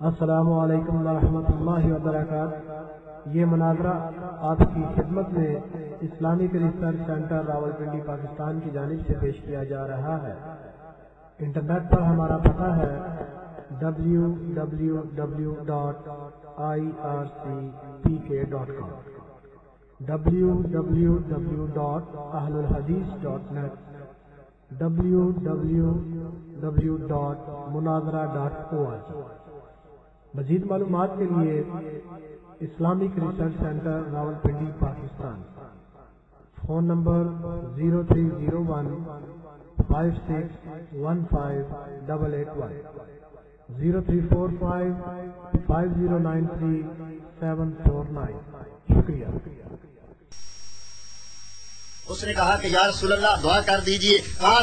السلام علیکم ورحمۃ اللہ وبرکاتہ۔ یہ مناظرہ آپ کی خدمت میں Islamic research centre Rawalpindi Pakistan کی جانب سے پیش کیا جا رہا ہے۔ انٹرنیٹ پر ہمارا پتہ ہے www.ircpk.com www.ahlulhadith.net www.munazara.org۔ مزید معلومات کے لیے Islamic research centre Rawalpindi Pakistan, phone number 030156158881 03455093 شکریہ۔ اس نے کہا کہ یا رسول اللہ دعا کر دیجئے،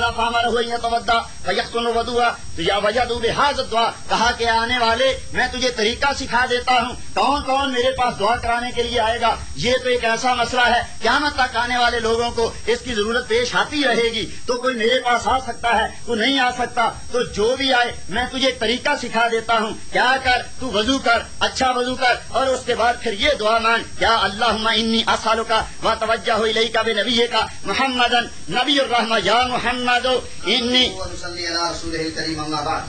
کہا کہ آنے والے میں تجھے طریقہ سکھا دیتا ہوں، کون کون میرے پاس دعا کرانے کے لیے آئے گا۔ یہ تو ایک ایسا مسئلہ ہے قیامت تک آنے والے لوگوں کو اس کی ضرورت پیش آتی رہے گی، تو کوئی میرے پاس آ سکتا ہے، تو نہیں آ سکتا، تو جو بھی آئے میں تجھے ایک طریقہ سکھا دیتا ہوں، کیا کر، تو وضو کر، اچھا وضو کر، اور اس کے بعد پھر یہ دعا مانگ، یا اللہم انی اسالک واتوجہ الیک بنبیک محمدن نبی الرحمہ، یا محمد انی صلی علی رسولہ الکریم، اما بعد۔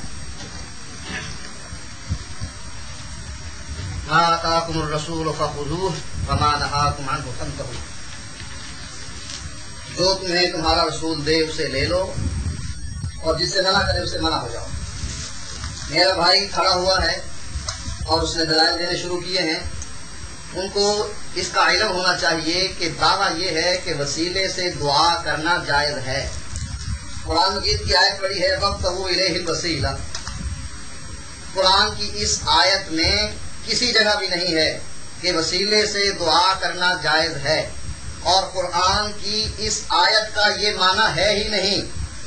ما آتاکم الرسول فخذوہ وما نہاکم عنہ فانتہوا۔ جو تمہیں تمہارا رسول دے اسے لے لو، اور جس سے منع کرے اسے منع ہو جاؤ۔ میرا بھائی کھڑا ہوا ہے اور اس نے دلائل دینے شروع کیے ہیں۔ ان کو اس کا علم ہونا چاہیے کہ دعویٰ یہ ہے کہ وسیلے سے دعا کرنا جائز ہے۔ قرآن مجید کی آیت پڑھی ہے وابتغوا الیہ الوسیلہ۔ قرآن کی اس آیت میں کسی جگہ بھی نہیں ہے کہ وسیلے سے دعا کرنا جائز ہے، اور قرآن کی اس آیت کا یہ معنی ہے ہی نہیں۔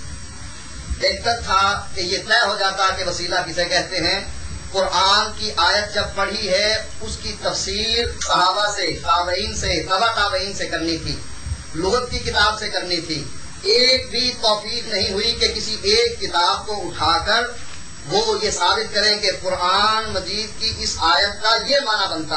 بہتر تھا کہ یہ طے ہو جاتا کہ وسیلہ کسے کہتے ہیں۔ قرآن کی آیت جب پڑھی ہے اس کی تفسیر صحابہ سے، تابعین سے، تبع تابعین سے کرنی تھی، لغت کی کتاب سے کرنی تھی۔ ایک بھی توفیق نہیں ہوئی کہ کسی ایک کتاب کو اٹھا کر وہ یہ ثابت کریں کہ قرآن مجید کی اس آیت کا یہ معنی بنتا۔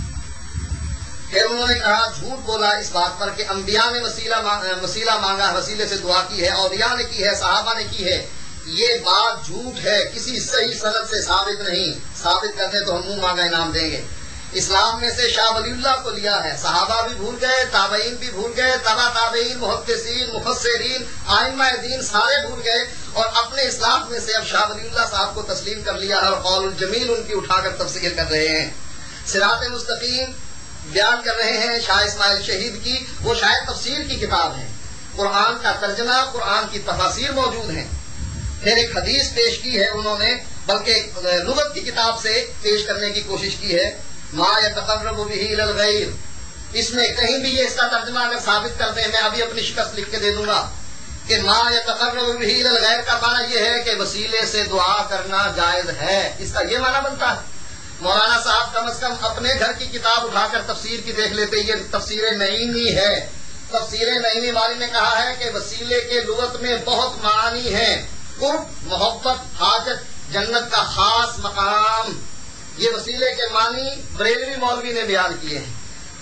پھر انہوں نے کہا، جھوٹ بولا اس بات پر کہ انبیاء نے وسیلہ مانگا، وسیلے سے دعا کی ہے، اولیاء نے کی ہے، صحابہ نے کی ہے۔ یہ بات جھوٹ ہے، کسی صحیح سند سے ثابت نہیں۔ ثابت کرتے تو ہم منہ مانگا انعام دیں گے۔ اسلام میں سے شاہ ولی اللہ کو لیا ہے، صحابہ بھی بھول گئے، تابعین بھی بھول گئے، تبع تابعین، محدثین، مفسرین، ائمہ دین سارے بھول گئے، اور اپنے اسلام میں سے اب شاہ ولی اللہ صاحب کو تسلیم کر لیا ہے اور قول الجمیل ان کی اٹھا کر تفسیر کر رہے ہیں۔ صراط مستقیم بیان کر رہے ہیں شاہ اسماعیل شہید کی، وہ شاید تفسیر کی کتاب ہے، قرآن کا ترجمہ، قرآن کی تفاسیر موجود ہیں۔ پھر ایک حدیث پیش کی ہے انہوں نے، بلکہ لغت کی کتاب سے پیش کرنے کی کوشش کی ہے، ما یتقرب بہ الی الغیر۔ اس میں کہیں بھی یہ اس کا ترجمہ اگر ثابت کر دیں، میں ابھی اپنی شکست لکھ کے دے دوں گا کہ ما یتقرب بہ الی الغیر کا معنی یہ ہے کہ وسیلے سے دعا کرنا جائز ہے، اس کا یہ معنی بنتا ہے۔ مولانا صاحب کم از کم اپنے گھر کی کتاب اٹھا کر تفسیر کی دیکھ لیتے، یہ تفسیر نعیمی ہے۔ تفسیر نعیمی والی نے کہا ہے کہ وسیلے کے لغت میں بہت معانی ہیں، قرب، محبت، حاجت، جنت کا خاص مقام۔ یہ وسیلے کے معنی بریلوی مولوی نے بیان کیے ہیں۔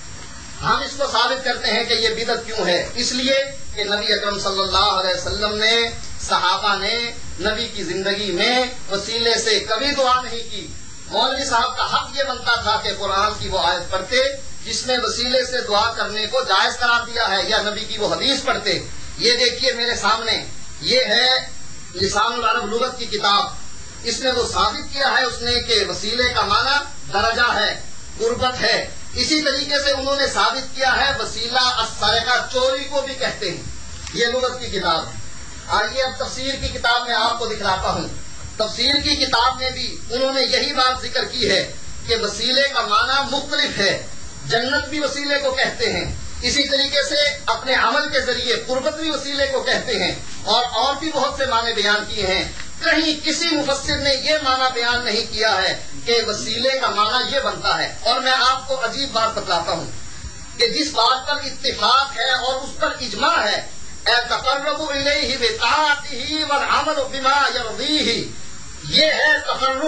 ہم اس کو ثابت کرتے ہیں کہ یہ بدعت کیوں ہے، اس لیے کہ نبی اکرم صلی اللہ علیہ وسلم نے، صحابہ نے نبی کی زندگی میں وسیلے سے کبھی دعا نہیں کی۔ مولوی صاحب کا حق یہ بنتا تھا کہ قرآن کی وہ آیت پڑھتے جس نے وسیلے سے دعا کرنے کو جائز قرار دیا ہے، یا نبی کی وہ حدیث پڑھتے۔ یہ دیکھیے میرے سامنے، یہ ہے لسان العرب لغت کی کتاب، اس میں وہ ثابت کیا ہے اس نے کہ وسیلے کا معنی درجہ ہے، قربت ہے۔ اسی طریقے سے انہوں نے ثابت کیا ہے وسیلہ السرقہ، چوری کو بھی کہتے ہیں، یہ لغت کی کتاب ہے۔ آئیے اب تفسیر کی کتاب میں آپ کو دکھلاتا ہوں۔ تفسیر کی کتاب میں بھی انہوں نے یہی بات ذکر کی ہے کہ وسیلے کا معنی مختلف ہے، جنت بھی وسیلے کو کہتے ہیں، اسی طریقے سے اپنے عمل کے ذریعے قربت بھی وسیلے کو کہتے ہیں، اور بھی بہت سے معنی بیان کیے ہیں۔ کہیں کسی مفسر نے یہ معنی بیان نہیں کیا ہے کہ وسیلے کا معنی یہ بنتا ہے۔ اور میں آپ کو عجیب بات بتلاتا ہوں کہ جس بات پر اتفاق ہے اور اس پر اجماع ہے، تقرب الیہ بطاعتہ والعمل بما یرضیہ، یہ ہے تقرب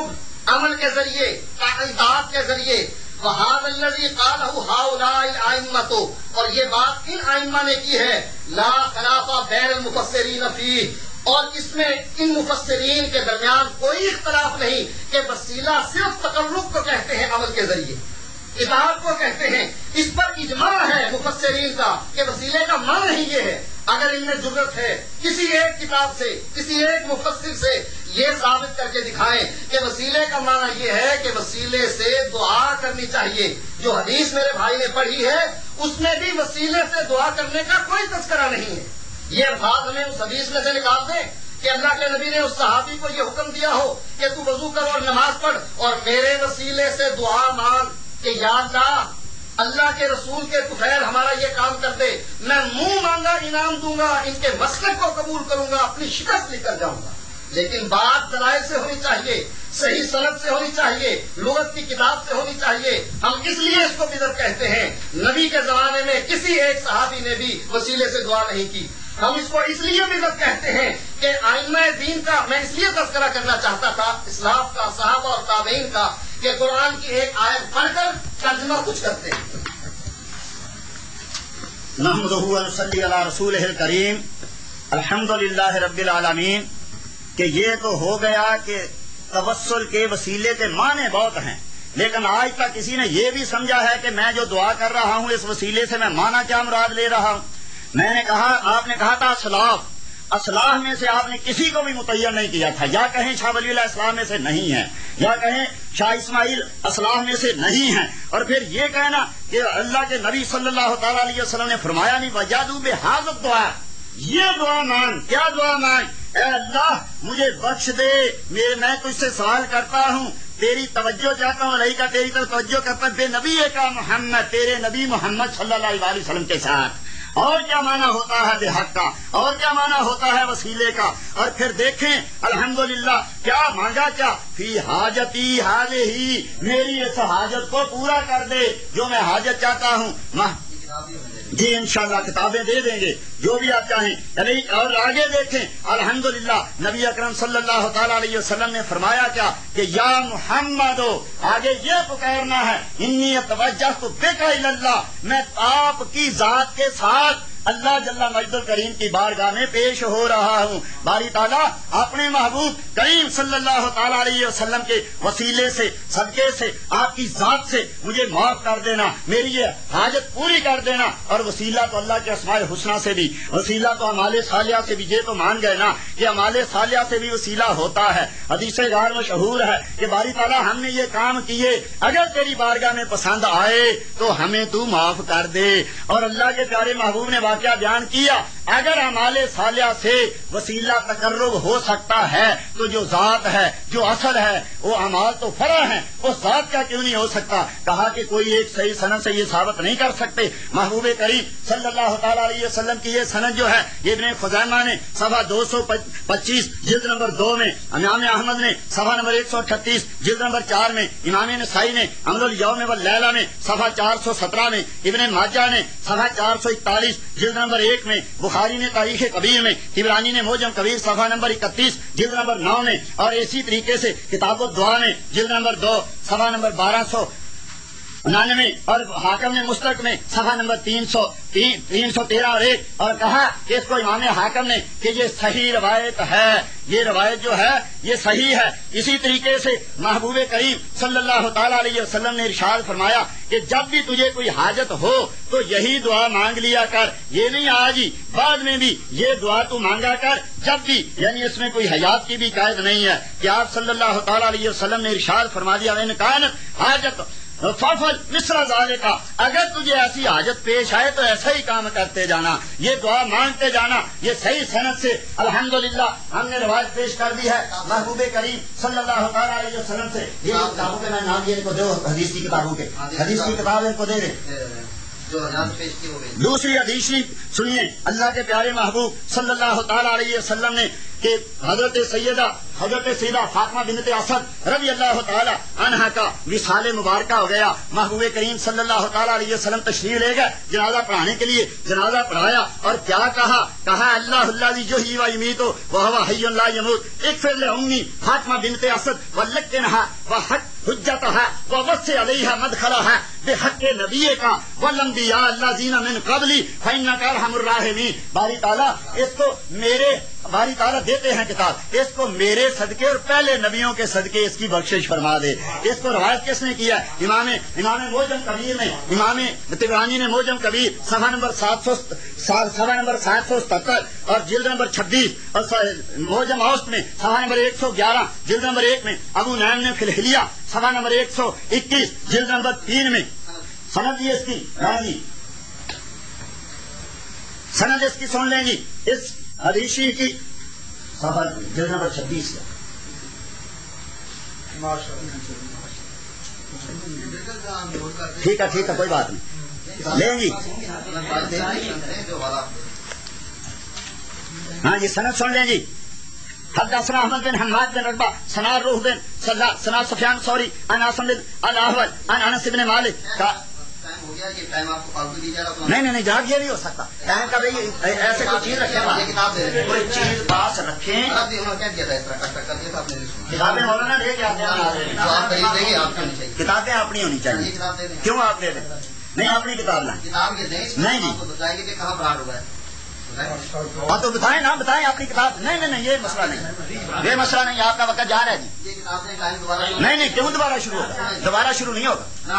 عمل کے ذریعے، اطاعت کے ذریعے. وَهَذَا الَّذِي قَالَهُ هَؤُلَاءِ الْأَئِمَّةُ، اور یہ بات ان ائمہ نے کی ہے، لا خلاف بین المفسرین فیہ، اور اس میں ان مفسرین کے درمیان کوئی اختلاف نہیں کہ وسیلہ صرف تقرب کو کہتے ہیں عمل کے ذریعے، اطاعت کو کہتے ہیں. اس پر اجماع ہے مفسرین کا کہ وسیلے کا معنی ہی یہ ہے. اگر ان میں ضرورت ہے کسی ایک کتاب سے، کسی ایک مفسر سے یہ ثابت کر کے دکھائیں کہ وسیلے کا معنی یہ ہے کہ وسیلے سے دعا کرنی چاہیے. جو حدیث میرے بھائی نے پڑھی ہے اس میں بھی وسیلے سے دعا کرنے کا کوئی تذکرہ نہیں ہے. یہ الفاظ ہمیں اس حدیث میں سے نکال دیں کہ اللہ کے نبی نے اس صحابی کو یہ حکم دیا ہو کہ تو وضو کر اور نماز پڑھ اور میرے وسیلے سے دعا مانگ کہ یا اللہ، اللہ کے رسول کے طفیل ہمارا یہ کام کر دے، میں منہ مانگا انعام دوں گا، ان کے مسلک کو قبول کروں گا، اپنی شکست لے کر جاؤں گا. لیکن بات دلائل سے ہونی چاہیے، صحیح سند سے ہونی چاہیے، لغت کی کتاب سے ہونی چاہیے. ہم اس لیے اس کو بدعت کہتے ہیں. نبی کے زمانے میں کسی ایک صحابی نے بھی وسیلے سے دعا نہیں کی. ہم اس کو اس لیے بدعت کہتے ہیں کہ ائمہ دین کا میں اس لیے تذکرہ کرنا چاہتا تھا، اسلاف کا، صحابہ اور تابعین کا، کہ قرآن کی ایک آیت پڑھ کر ترجمہ کچھ کرتے ہیں. نحمدہ و نصلی علی رسولہ الکریم، الحمدللہ رب العالمین. کہ یہ تو ہو گیا کہ توسل کے وسیلے کے معنی بہت ہیں، لیکن آج تک کسی نے یہ بھی سمجھا ہے کہ میں جو دعا کر رہا ہوں اس وسیلے سے میں معنی کیا مراد لے رہا ہوں. میں نے کہا، آپ نے کہا تھا اسلاف میں سے آپ نے کسی کو بھی متعین نہیں کیا تھا. یا کہیں شاہ ولی اللہ اسلام میں سے نہیں ہے، یا کہیں شاہ اسماعیل اسلام میں سے نہیں ہیں، اور پھر یہ کہنا کہ اللہ کے نبی صلی اللہ تعالی علیہ وسلم نے فرمایا نہیں وجادوا بہذا دعا، یہ دعا مانگ. کیا دعا مانگ؟ اے اللہ مجھے بخش دے، میں تجھ سے سوال کرتا ہوں، تیری توجہ چاہتا ہوں، علیہ کا تیری طرف توجہ کرتا ہوں، بے نبی کا محمد، تیرے نبی محمد صلی اللہ علیہ وسلم کے ساتھ. اور کیا معنی ہوتا ہے بے حق کا، اور کیا معنی ہوتا ہے وسیلے کا. اور پھر دیکھیں الحمدللہ کیا مانگا، کیا فی حاجتی ہذہ، میری اس حاجت کو پورا کر دے جو میں حاجت چاہتا ہوں. جی انشاءاللہ کتابیں دے دیں گے جو بھی آپ چاہیں. اور آگے دیکھیں الحمدللہ نبی اکرم صلی اللہ تعالی علیہ وسلم نے فرمایا کیا کہ یا محمد، آگے یہ پکارنا ہے انی اتوجہت بک الی اللہ، میں آپ کی ذات کے ساتھ اللہ جل مجد الکریم کی بارگاہ میں پیش ہو رہا ہوں. باری تعالیٰ اپنے محبوب کریم صلی اللہ تعالی علیہ وسلم کے وسیلے سے، صدقے سے، آپ کی ذات سے مجھے معاف کر دینا، میری یہ حاجت پوری کر دینا. اور وسیلہ تو اللہ کے اسماء الحسنی سے بھی، وسیلہ تو اعمال صالحہ سے بھی، یہ تو مان گئے نا کہ اعمال صالحہ سے بھی وسیلہ ہوتا ہے. حدیث غار مشہور ہے کہ باری تعالیٰ ہم نے یہ کام کیے، اگر تیری بارگاہ میں پسند آئے تو ہمیں تو معاف کر دے. اور اللہ کے پیارے محبوب نے واقعہ بیان کیا، اگر اعمال صالحہ سے وسیلہ تقرب ہو سکتا ہے تو جو ذات ہے، جو اصل ہے، وہ اعمال تو فرع ہیں، اس ذات کا کیوں نہیں ہو سکتا. کہا کہ کوئی ایک صحیح سند سے یہ ثابت نہیں کر سکتے. محبوب کریم صلی اللہ تعالی علیہ وسلم کی یہ سند جو ہے، یہ ابن خزیمہ نے صفحہ 225 جلد نمبر 2 میں، امام احمد نے صفحہ نمبر 138 جلد نمبر 4 میں، امام نسائی نے عمل الیوم واللیلہ میں صفحہ 417 میں، ابن ماجہ نے صفحہ 441 جلد نمبر 1 میں، بخاری نے تاریخ کبیر میں، طبرانی نے موجم کبیر صفحہ نمبر 31 جلد نمبر 9 میں، اور اسی طریقے سے کتاب الدعا میں جلد نمبر 2 صفحہ نمبر 1299، اور حاکم نے مستدرک میں صفحہ نمبر 313 اور 1، اور کہا کہ اس کو امام حاکم نے کہ یہ صحیح روایت ہے، یہ روایت جو ہے یہ صحیح ہے. اسی طریقے سے محبوب کریم صلی اللہ تعالی علیہ وسلم نے ارشاد فرمایا کہ جب بھی تجھے کوئی حاجت ہو تو یہی دعا مانگ لیا کر. یہ نہیں آج ہی، بعد میں بھی یہ دعا تو مانگا کر جب بھی، یعنی اس میں کوئی حیات کی بھی قید نہیں ہے کہ آپ صلی اللہ تعالی علیہ وسلم نے ارشاد فرما دیا ان کانت حاجت ففل مصر ذالکا، اگر تجھے ایسی حاجت پیش آئے تو ایسا ہی کام کرتے جانا، یہ دعا مانگتے جانا. یہ صحیح سند سے الحمدللہ ہم نے روایت پیش کر دی ہے محبوب کریم صلی اللہ تعالی علیہ وسلم سے. یہ کتابوں کے میں نام ان کو دو، حدیث کی کتابوں کے، حدیث کی کتاب ان کو دے دیں. دوسری حدیث سنیے، اللہ کے پیارے محبوب صلی اللہ تعالی علیہ وسلم نے کہ حضرت سیدہ فاطمہ بنت اسد رضی اللہ تعالی عنہا کا وصال مبارکہ ہو گیا. محبوب کریم صلی اللہ تعالی علیہ وسلم تشریف لے گئے جنازہ پڑھانے کے لیے. جنازہ پڑھایا اور کیا کہا اللہ الذی یحیی و یمیت وہو حی لا یموت اغفر لأمی فاطمہ بنت اسد ولکنھا وحق حجتها ووسع علیہا مدخلها بحق نبی کا والانبیاء الذین من قبلی فانک ارحم الراحمین. باری تعالیٰ اس کو باری تعالیٰ دیتے ہیں کتاب، اس کو میرے صدقے اور پہلے نبیوں کے صدقے اس کی بخشش فرما دے. اس کو روایت کس نے کیا؟ امام موجم کبیر نے، امام طبرانی نے موجم کبیر صفحہ نمبر 777 اور جلد نمبر 26 اور موجم اوسط میں صفحہ نمبر 111 جلد نمبر 1 میں، ابو نعیم نے فی الحلیہ صفحہ نمبر 121 جلد نمبر 3 میں سند اس کی سند اس کی سن لیں گی. اس حدیثی کی صفحہ جلد نمبر 26 ہے. ٹھیک ہے کوئی بات نہیں لیں گی. ہاں جی سند سن لیں گی. حدثنا احمد بن حماد بن ربہ سنا روح بن سنا سفیان ثوری عن عاصم بن الاحول عن انس بن مالک کا. نہیں جہاں یہ نہیں ہو سکتا. ٹائم کا بھائی ایسے کوئی چیز رکھیں، کوئی چیز پاس رکھیں. کتابیں مولانا لے کے آتے ہیں، کتابیں اپنی ہونی چاہیے. کیوں آپ دے دیں؟ نہیں اپنی کتاب لائیں. نہیں جی ہاں تو بتائیں نا، بتائیں اپنی کتاب. نہیں یہ مسئلہ نہیں، آپ کا وقت جا رہا ہے جی. نہیں کیوں دوبارہ شروع ہوگا؟ دوبارہ شروع نہیں ہوگا.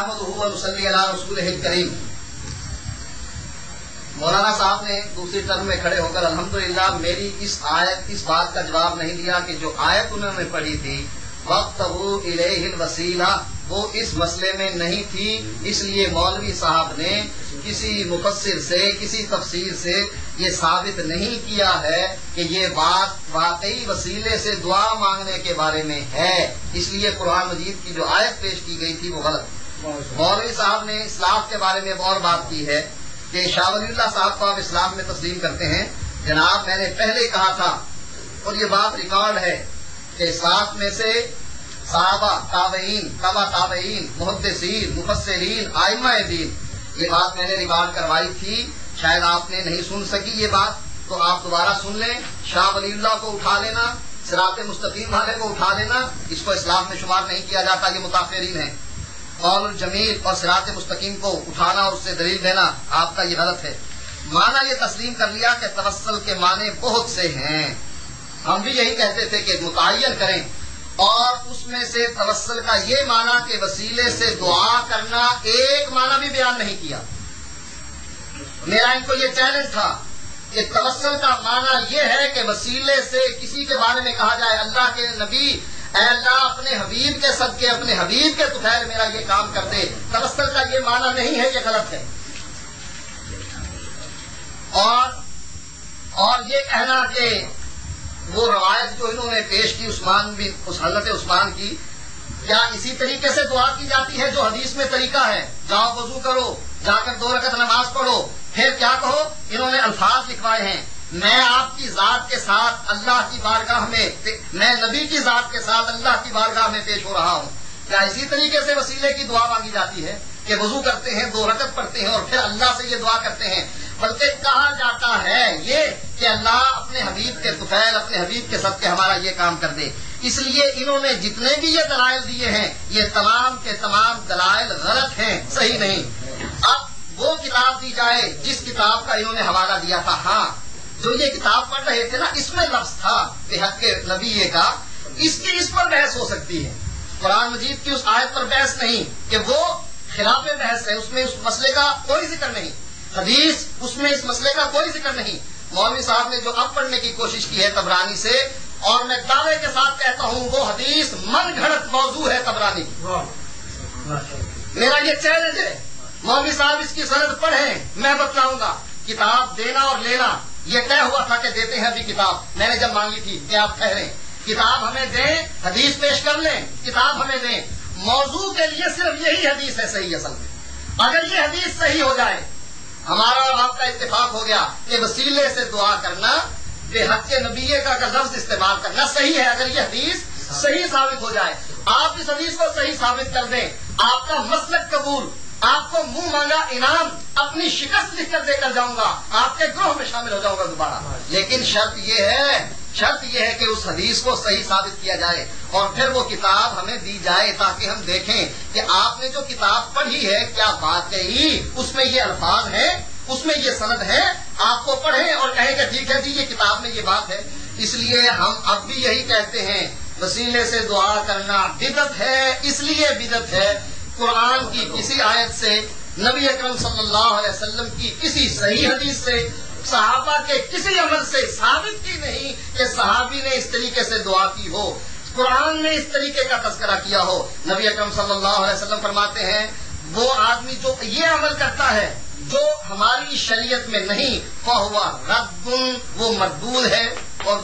مولانا صاحب نے دوسری ٹرم میں کھڑے ہو کر الحمدللہ میری اس بات کا جواب نہیں دیا کہ جو آیت انہوں نے پڑھی تھی وَابْتَغُوا إِلَيْهِ الْوَسِيلَةَ وہ اس مسئلے میں نہیں تھی. اس لیے مولوی صاحب نے کسی مفسر سے کسی تفسیر سے یہ ثابت نہیں کیا ہے کہ یہ بات واقعی وسیلے سے دعا مانگنے کے بارے میں ہے. اس لیے قرآن مجید کی جو آیت پیش کی گئی تھی وہ غلط. مولوی صاحب نے اسلام کے بارے میں اور بات کی ہے کہ شاہ ولی اللہ صاحب کو آپ اسلام میں تسلیم کرتے ہیں. جناب میں نے پہلے کہا تھا اور یہ بات ریکارڈ ہے کہ ساتھ میں سے صحابہ، تابعین، تبع تابعین، محدثین، مفسرین، ائمہ دین، یہ بات میں نے ریکارڈ کروائی تھی. شاید آپ نے نہیں سن سکی یہ بات، تو آپ دوبارہ سن لیں. شاہ ولی اللہ کو اٹھا لینا، صراط مستقیم والے کو اٹھا لینا، اس کو اسلام میں شمار نہیں کیا جاتا، یہ متاخرین ہیں. قول الجمیل اور صراط مستقیم کو اٹھانا اور اس سے دلیل دینا آپ کا یہ غلط ہے. معنی یہ تسلیم کر لیا کہ توسل کے معنی بہت سے ہیں. ہم بھی یہی کہتے تھے کہ متعین کریں، اور اس میں سے توسل کا یہ معنی کہ وسیلے سے دعا کرنا ایک معنی بھی بیان نہیں کیا. میرا ان کو یہ چیلنج تھا کہ توسل کا معنی یہ ہے کہ وسیلے سے کسی کے بارے میں کہا جائے اللہ کے نبی اے اللہ اپنے حبیب کے صدقے اپنے حبیب کے طفیل میرا یہ کام کر دے. توسل کا یہ معنی نہیں ہے، یہ غلط ہے. اور یہ کہنا کہ وہ روایت جو انہوں نے پیش کی حضرت عثمان کی، کیا اسی طریقے سے دعا کی جاتی ہے جو حدیث میں طریقہ ہے؟ جاؤ وضو کرو، جا کر 2 رکعت نماز پڑھو، پھر کیا کہو؟ انہوں نے الفاظ لکھوائے ہیں میں آپ کی ذات کے ساتھ اللہ کی بارگاہ میں، میں نبی کی ذات کے ساتھ اللہ کی بارگاہ میں پیش ہو رہا ہوں. کیا اسی طریقے سے وسیلے کی دعا مانگی جاتی ہے کہ وضو کرتے ہیں، 2 رکعت پڑھتے ہیں اور پھر اللہ سے یہ دعا کرتے ہیں؟ بلکہ کہا جاتا ہے یہ کہ اللہ اپنے حبیب کے طفیل اپنے حبیب کے صدقے ہمارا یہ کام کر دے. اس لیے انہوں نے جتنے بھی یہ دلائل دیے ہیں یہ تمام کے تمام دلائل غلط ہیں، صحیح نہیں. اب وہ کتاب دی جائے جس کتاب کا انہوں نے حوالہ دیا تھا. ہاں جو یہ کتاب پڑھ رہے تھے نا، اس میں لفظ تھا بحق نبی کا، اس پر بحث ہو سکتی ہے. قرآن مجید کی اس آیت پر بحث نہیں کہ وہ خلاف بحث ہے، اس میں اس مسئلے کا کوئی ذکر نہیں. حدیث اس میں اس مسئلے کا کوئی ذکر نہیں. مولوی صاحب نے جو اب پڑھنے کی کوشش کی ہے تبرانی سے، اور میں دعوے کے ساتھ کہتا ہوں وہ حدیث من گھڑت موضوع ہے تبرانی کی. میرا یہ چیلنج ہے، مولوی صاحب اس کی سند پڑھیں، میں بتلاؤں گا. کتاب دینا اور لینا یہ طے ہوا تھا کہ دیتے ہیں. ابھی کتاب میں نے جب مانگی تھی کہ آپ ٹھہریں، کتاب ہمیں دیں، حدیث پیش کر لیں، کتاب ہمیں دیں. موضوع کے لیے صرف یہی حدیث ہے صحیح. اصل میں اگر یہ حدیث صحیح ہو جائے، ہمارا اور آپ کا اتفاق ہو گیا کہ وسیلے سے دعا کرنا بے حق نبیے کا لفظ استعمال کرنا صحیح ہے اگر یہ حدیث صحیح ثابت ہو جائے. آپ اس حدیث کو صحیح ثابت کر دیں, آپ کا مسلک قبول, آپ کو منہ مانگا انعام, اپنی شکست لکھ کر دے کر جاؤں گا, آپ کے گروہ میں شامل ہو جاؤں گا دوبارہ. لیکن شرط یہ ہے کہ اس حدیث کو صحیح ثابت کیا جائے اور پھر وہ کتاب ہمیں دی جائے تاکہ ہم دیکھیں کہ آپ نے جو کتاب پڑھی ہے کیا واقعی اس میں یہ الفاظ ہیں, اس میں یہ سند ہے. آپ کو پڑھیں اور کہیں کہ ٹھیک ہے جی یہ کتاب میں یہ بات ہے. اس لیے ہم اب بھی یہی کہتے ہیں وسیلے سے دعا کرنا بدعت ہے. اس لیے بدعت ہے قرآن کی کسی آیت سے, نبی اکرم صلی اللہ علیہ وسلم کی کسی صحیح حدیث سے, صحابہ کے کسی عمل سے ثابت کی نہیں کہ صحابی نے اس طریقے سے دعا کی ہو, قرآن نے اس طریقے کا تذکرہ کیا ہو. نبی اکرم صلی اللہ علیہ وسلم فرماتے ہیں وہ آدمی جو یہ عمل کرتا ہے جو ہماری شریعت میں نہیں فہو رد, وہ مردود ہے. اور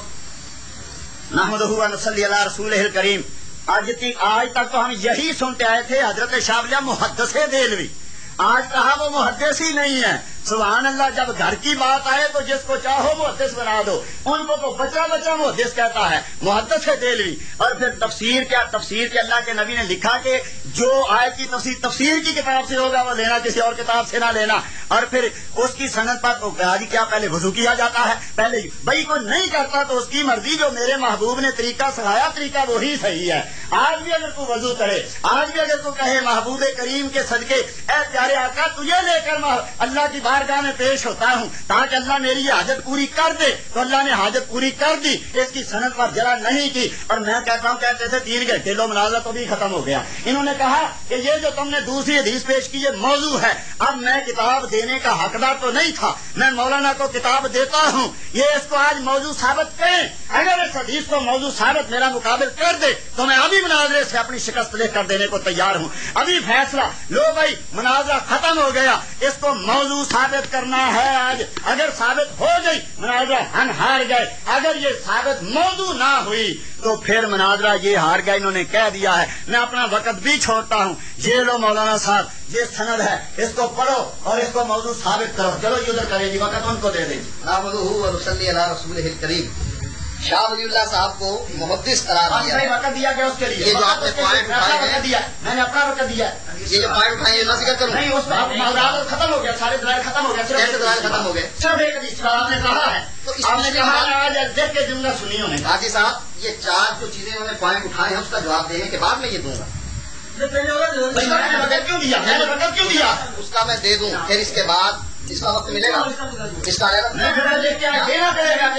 نحمدہ و نصلی علی رسولہ الکریم. آج تک تو ہم یہی سنتے آئے تھے حضرت شاہ ولی اللہ محدث دہلوی, آج کہا وہ محدث ہی نہیں ہے. سبحان اللہ, جب گھر کی بات آئے تو جس کو چاہو محدث بنا دو, ان کو تو بچہ بچہ محدث کہتا ہے, محدث دہلوی. اور پھر تفسیر کیا, تفسیر کے اللہ کے نبی نے لکھا کہ جو آیت کی تفسیر تفسیر کی کتاب سے ہوگا وہ لینا, کسی اور کتاب سے نہ لینا. اور پھر اس کی سند پر تو کیا پہلے وضو کیا جاتا ہے, پہلے بھائی کوئی نہیں کرتا تو اس کی مرضی, جو میرے محبوب نے طریقہ سکھایا طریقہ وہی صحیح ہے. آج بھی اگر تو وضو کرے, آج بھی اگر تو کہے محبوب کریم کے صدقے اے پیارے آقا تجھے لے کر اللہ کی بارگاہ میں پیش ہوتا ہوں تاکہ اللہ میری یہ حاجت پوری کر دے, تو اللہ نے حاجت پوری کر دی, اس کی سند پر جرا نہیں کی. اور میں کہتا ہوں کہتے تھے 3 گھنٹے لو مناظرہ تو بھی ختم ہو گیا. انہوں نے کہا کہ یہ جو تم نے دوسری حدیث پیش کی یہ موضوع ہے. اب میں کتاب دینے کا حقدار تو نہیں تھا, میں مولانا کو کتاب دیتا ہوں, یہ اس کو آج موضوع ثابت کریں. اگر اس حدیث کو موضوع ثابت میرا مقابل کر دے تو میں ابھی مناظرے سے اپنی شکست لے کر دینے کو تیار ہوں. ابھی فیصلہ لو بھائی, مناظرہ ختم ہو گیا, اس کو موضوع ثابت کرنا ہے آج. اگر ثابت ہو گئی مناظرہ ہم ہار گئے, اگر یہ ثابت موضوع نہ ہوئی تو پھر مناظرہ یہ ہار گئے. انہوں نے کہہ دیا ہے, میں اپنا وقت بھی چھوڑتا ہوں. یہ لو مولانا صاحب یہ سند ہے, اس کو پڑھو اور اس کو موضوع ثابت کرو. چلو یہ ادھر کرے گی, وقت ان کو دے دیں. نحمدہ و نصلی علی رسولہ الکریم. شاہ ولی اللہ صاحب کو محدث قرار دیا, وقت دیا گیا اس کے لیے. یہ جو آپ نے پوائنٹ اٹھائے ہیں, میں نے اپنا وقت دیا, یہ جو پوائنٹ اٹھائے ہیں ذکر کروں نہیں, اس پر ختم ہو گیا, سارے دلائل ختم ہو گیا. کیسے دلائل ختم ہو گئے؟ صرف ایک حدیث پر آپ نے کہا ہے, تو آپ نے کہا آج دیکھ کے جملہ سنی ہونے. حاجی صاحب یہ 4 جو چیزیں انہوں نے پوائنٹ اٹھائے ہیں اس کا جواب دینے کے بعد میں یہ دوں گا. میں نے وقت کیوں دیا, میں نے وقت کیوں دیا, اس کا میں دے دوں, پھر اس کے بعد اس کا وقت ملے گا, اس کا دینا پڑے گا.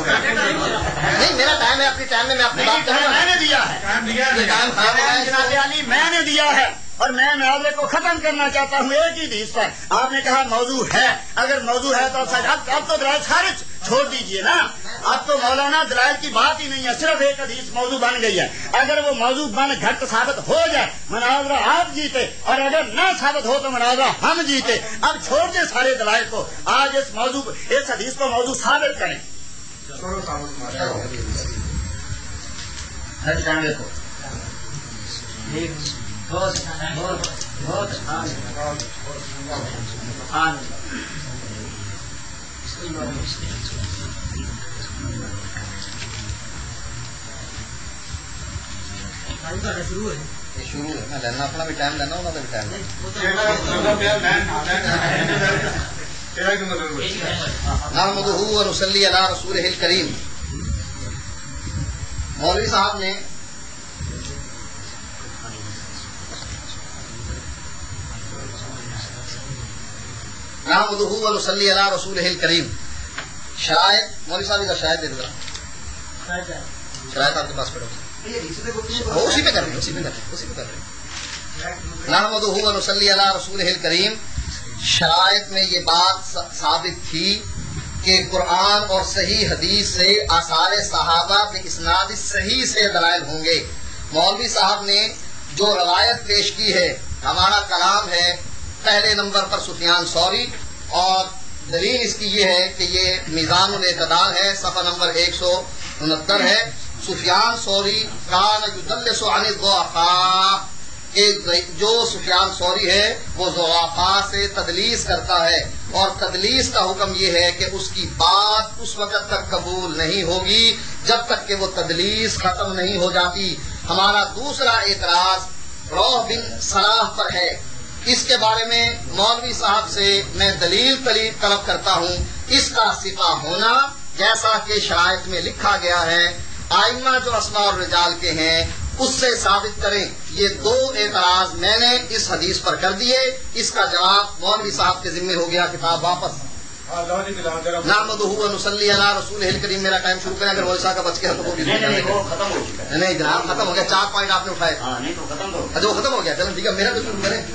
نہیں میرا ٹائم ہے, اپنی ٹائم میں اپنی بات کروں گا. میں نے دیا ہے, جناب علی میں نے دیا ہے, اور میں معاملے کو ختم کرنا چاہتا ہوں ایک ہی حدیث پر. آپ نے کہا موضوع ہے, اگر موضوع ہے تو اب تو دلائل سارے چھوڑ دیجئے نا. اب تو مولانا دلائل کی بات ہی نہیں ہے, صرف ایک حدیث موضوع بن گئی ہے. اگر وہ موضوع بن گھٹ ثابت ہو جائے مناظرہ آپ جیتے, اور اگر نہ ثابت ہو تو مناظرہ ہم جیتے. اب چھوڑ دیں سارے دلائل کو, آج اس حدیث کو موضوع ثابت کریں. شروع ہے میں لینا, اپنا بھی ٹائم لینا, انہوں نے بھی ٹائم لینا. نحمدہ و نصلی علی رسولہ الکریم. مولوی صاحب نے نحمدہ و نصلی علی رسولہ الکریم. شرائط, مولوی صاحب کا شرائط دے دو, شرائط آپ کے پاس پڑھو, اسی پہ کر رہے اسی پہ کر رہے. نحمدہ و نصلی علی رسولہ الکریم. شرائط میں یہ بات ثابت تھی کہ قرآن اور صحیح حدیث سے آثار صحابہ کے اسناد صحیح سے دلائل ہوں گے. مولوی صاحب نے جو روایت پیش کی ہے, ہمارا کلام ہے پہلے نمبر پر سفیان ثوری, اور دلیل اس کی یہ ہے کہ یہ میزان الاعتدال ہے, صفحہ نمبر 169 ہے. سفیان ثوری کان یدلس عن الضعفاء, کہ جو سفیان ثوری ہے وہ ضعفاء سے تدلیس کرتا ہے، اور تدلیس کا حکم یہ ہے کہ اس کی بات اس وقت تک قبول نہیں ہوگی جب تک کہ وہ تدلیس ختم نہیں ہو جاتی۔ ہمارا دوسرا اعتراض روح بن صلاح پر ہے، اس کے بارے میں مولوی صاحب سے میں دلیل طلب کرتا ہوں۔ اس کا صفہ ہونا جیسا کہ شرائط میں لکھا گیا ہے، آئمہ جو اسماء الرجال کے ہیں اس سے ثابت کریں۔ یہ دو اعتراض میں نے اس حدیث پر کر دیے، اس کا جواب مولوی صاحب کے ذمہ ہو گیا، کتاب واپس۔ نحمدہ و نصلی علی رسولہ الکریم، میرا ٹائم شروع کریں، اگر مولوی صاحب کا بچ کے ہم کو نہیں جناب ختم ہو گیا، 4 پوائنٹ آپ نے اٹھائے۔ اچھا وہ ختم ہو گیا، چلو ٹھیک ہے، میرا تو شروع کریں۔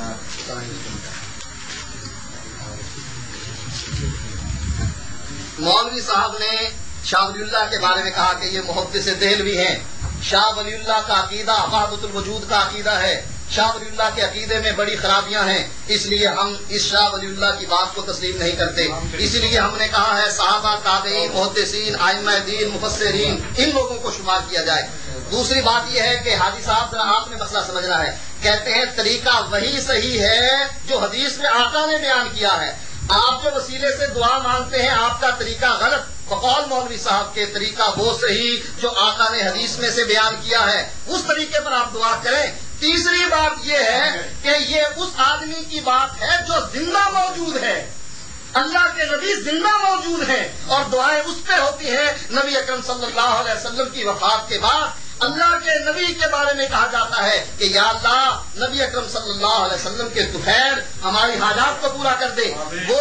مولوی صاحب نے شاہ ولی اللہ کے بارے میں کہا کہ یہ محدث دہلوی ہیں۔ شاہ ولی اللہ کا عقیدہ وحدت الوجود کا عقیدہ ہے، شاہ ولی اللہ کے عقیدے میں بڑی خرابیاں ہیں، اس لیے ہم اس شاہ ولی اللہ کی بات کو تسلیم نہیں کرتے۔ اسی لیے ہم نے کہا ہے صحابہ، تابعین، محدثین، ائمہ دین، مفسرین، ان لوگوں کو شمار کیا جائے۔ دوسری بات یہ ہے کہ حاجی صاحب ذرا آپ نے مسئلہ سمجھنا ہے، کہتے ہیں طریقہ وہی صحیح ہے جو حدیث میں آقا نے بیان کیا ہے، آپ جو وسیلے سے دعا مانگتے ہیں آپ کا طریقہ غلط۔ بقول مولوی صاحب کے طریقہ وہ صحیح جو آقا نے حدیث میں سے بیان کیا ہے، اس طریقے پر آپ دعا کریں۔ تیسری بات یہ ہے کہ یہ اس آدمی کی بات ہے جو زندہ موجود ہے، اللہ کے نبی زندہ موجود ہیں اور دعائیں اس پہ ہوتی ہیں۔ نبی اکرم صلی اللہ علیہ وسلم کی وفات کے بعد اللہ کے نبی کے بارے میں کہا جاتا ہے کہ یا اللہ نبی اکرم صلی اللہ علیہ وسلم کے طفیل ہماری حاجات کو پورا کر دے۔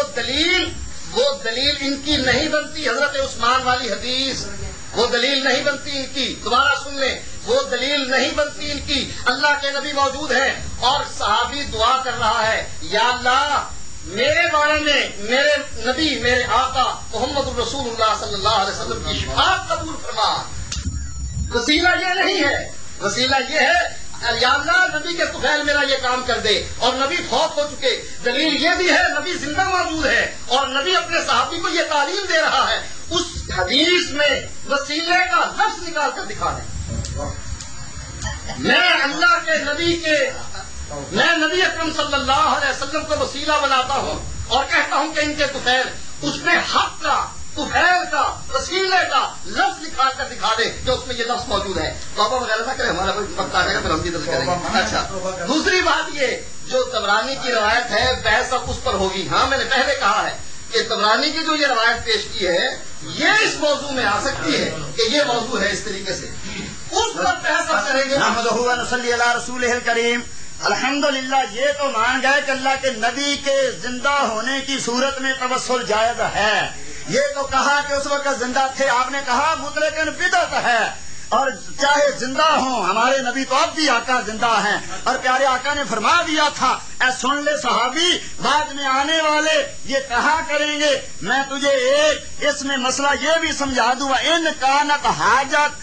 وہ دلیل ان کی نہیں بنتی، حضرت عثمان والی حدیث وہ دلیل نہیں بنتی ان کی، دوبارہ سن لیں، وہ دلیل نہیں بنتی ان کی۔ اللہ کے نبی موجود ہیں اور صحابی دعا کر رہا ہے، یا اللہ میرے بارے میں میرے نبی میرے آقا محمد الرسول اللہ صلی اللہ علیہ وسلم کی شفاعت قبول فرما۔ وسیلہ یہ نہیں ہے، وسیلہ یہ ہے یا اللہ نبی کے طفیل میرا یہ کام کر دے، اور نبی فوت ہو چکے۔ دلیل یہ بھی ہے نبی زندہ موجود ہے اور نبی اپنے صحابی کو یہ تعلیم دے رہا ہے۔ اس حدیث میں وسیلے کا لفظ نکال کر دکھا دیں۔ میں اللہ کے نبی میں نبی اکرم صلی اللہ علیہ وسلم کو وسیلہ بناتا ہوں اور کہتا ہوں کہ ان کے طفیل، اس میں حق کا، طفیل کا، وسیلے کا لفظ نکال کر دکھا دے جو اس میں یہ لفظ موجود ہے۔ بابا وغیرہ نہ کرے، ہمارا کوئی وقت آ جائے گا پھر ہم بھی درج کریں گے۔ اچھا دوسری بات یہ جو طبرانی کی روایت ہے بحث اب اس پر ہوگی۔ ہاں میں نے پہلے کہا ہے کہ طبرانی کی جو یہ روایت پیش کی ہے یہ اس موضوع میں آ سکتی ہے کہ یہ موضوع ہے اس طریقے سے، اس پر بحث اب کریں گے۔ نحمدہ و نصلی علی رسولہ الکریم۔ الحمدللہ یہ تو مان گئے کہ اللہ کے نبی کے زندہ ہونے کی صورت میں توسل جائز ہے، یہ تو کہا کہ اس وقت زندہ تھے، آپ نے کہا مطلقاً بدعت ہے، اور چاہے زندہ ہوں ہمارے نبی تو اب بھی آقا زندہ ہیں، اور پیارے آقا نے فرما دیا تھا اے سن لے صحابی بعد میں آنے والے یہ کہا کریں گے میں تجھے ایک اس میں مسئلہ یہ بھی سمجھا دوں، ان کانت حاجت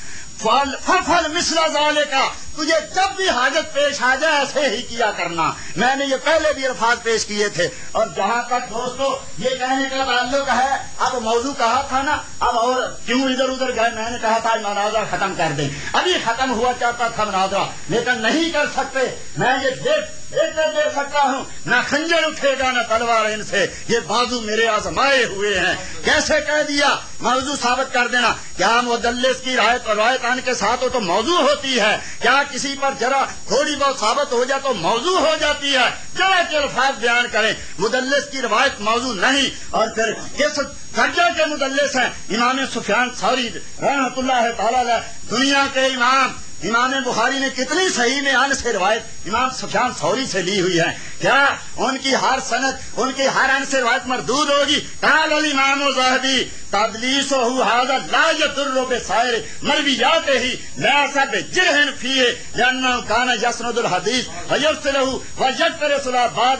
فل مثل ذالک، تجھے جب بھی حاجت پیش آ جائے ایسے ہی کیا کرنا۔ میں نے یہ پہلے بھی الفاظ پیش کیے تھے۔ اور جہاں تک دوستو یہ کہنے کا تعلق ہے، اب موضوع کہا تھا نا، اب اور کیوں ادھر ادھر گئے، میں نے کہا تھا مناظرہ ختم کر دیں، ابھی ختم ہوا چاہتا تھا مناظرہ لیکن نہیں کر سکتے۔ میں یہ دیکھ سکتا ہوں نہ خنجر اٹھے گا نہ تلوار ان سے، یہ بازو میرے آزمائے ہوئے ہیں۔ کیسے کہہ دیا موضوع ثابت کر دینا، کیا مدلس کی روایت آنے کے ساتھ ہو تو موضوع ہوتی ہے، کیا کسی پر ذرا تھوڑی بہت ثابت ہو جائے تو موضوع ہو جاتی ہے، ذرا کے الفاظ بیان کریں، مدلس کی روایت موضوع نہیں۔ اور پھر کس درجہ کے مدلس ہیں؟ امام سفیان ثوری رحمۃ اللہ تعالی علیہ، دنیا کے امام بخاری نے کتنی صحیح میں ان سے روایت امام سفیان ثوری سے لی ہوئی ہے، کیا ان کی ہر سند ان کی ہر ان سے روایت مردود ہوگی؟ قال الامام الذهبی تدلیسہ ھذا لا یضر بسائر مرویاتہ لیس بجرح فیہ لانہ کان یسند الحدیث ویرسلہ ویکتسر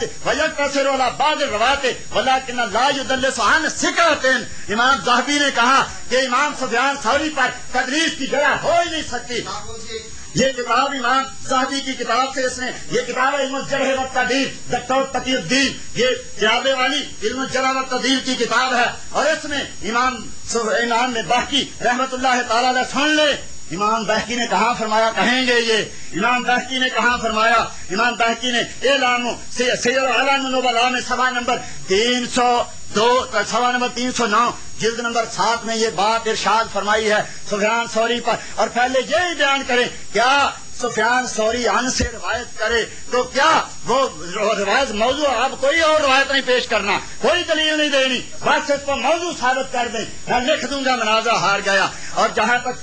علی بعض الروایات ولکن لا یدلس عن ثقۃ۔ امام ذہبی نے کہا کہ امام سفیان ثوری پر تدلیس کی جگہ ہو ہی نہیں سکتی۔ یہ کتاب امام ذہبی کی کتاب سے اس نے یہ کتاب علم الجرح والتعدیل ڈاکٹر تقی الدین، یہ جیابے والی علم الجرح والتعدیل کی کتاب ہے، اور اس میں امام میں باقی رحمت اللہ تعالی علیہ سن لے امام بہقی نے کہاں فرمایا کہیں گے یہ؟ امام بہقی نے کہاں فرمایا؟ امام بہقی نے اعلان سیر اعلان النبلاء میں صفحہ نمبر 302 صفحہ نمبر 309 جلد نمبر 7 میں یہ بات ارشاد فرمائی ہے سفیان ثوری پر. اور پہلے یہی بیان کریں کیا سفیان ثوری ان سے روایت کرے تو کیا وہ روایت موضوع؟ آپ کوئی اور روایت نہیں پیش کرنا، کوئی دلیل نہیں دینی، بس اس کو موضوع ثابت کر دیں. میں لکھ دوں گا مناظرہ ہار گیا. اور جہاں تک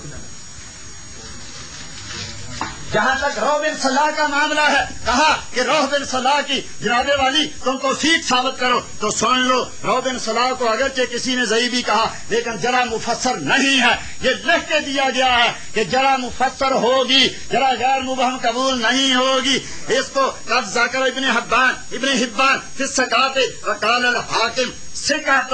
روح بن صلاح کا معاملہ ہے، کہا کہ روح بن صلاح کی جناب والی تم توثیق ثابت کرو تو سن لو. روح بن صلاح کو اگرچہ کسی نے ضعیفی کہا لیکن جرا مفسر نہیں ہے. یہ لکھ کے دیا گیا ہے کہ جرا مفسر ہوگی، جرا غیر مبہم قبول نہیں ہوگی. اس کو قد ذکر ابن حبان فی الثقات وقال الحاکم ثقۃ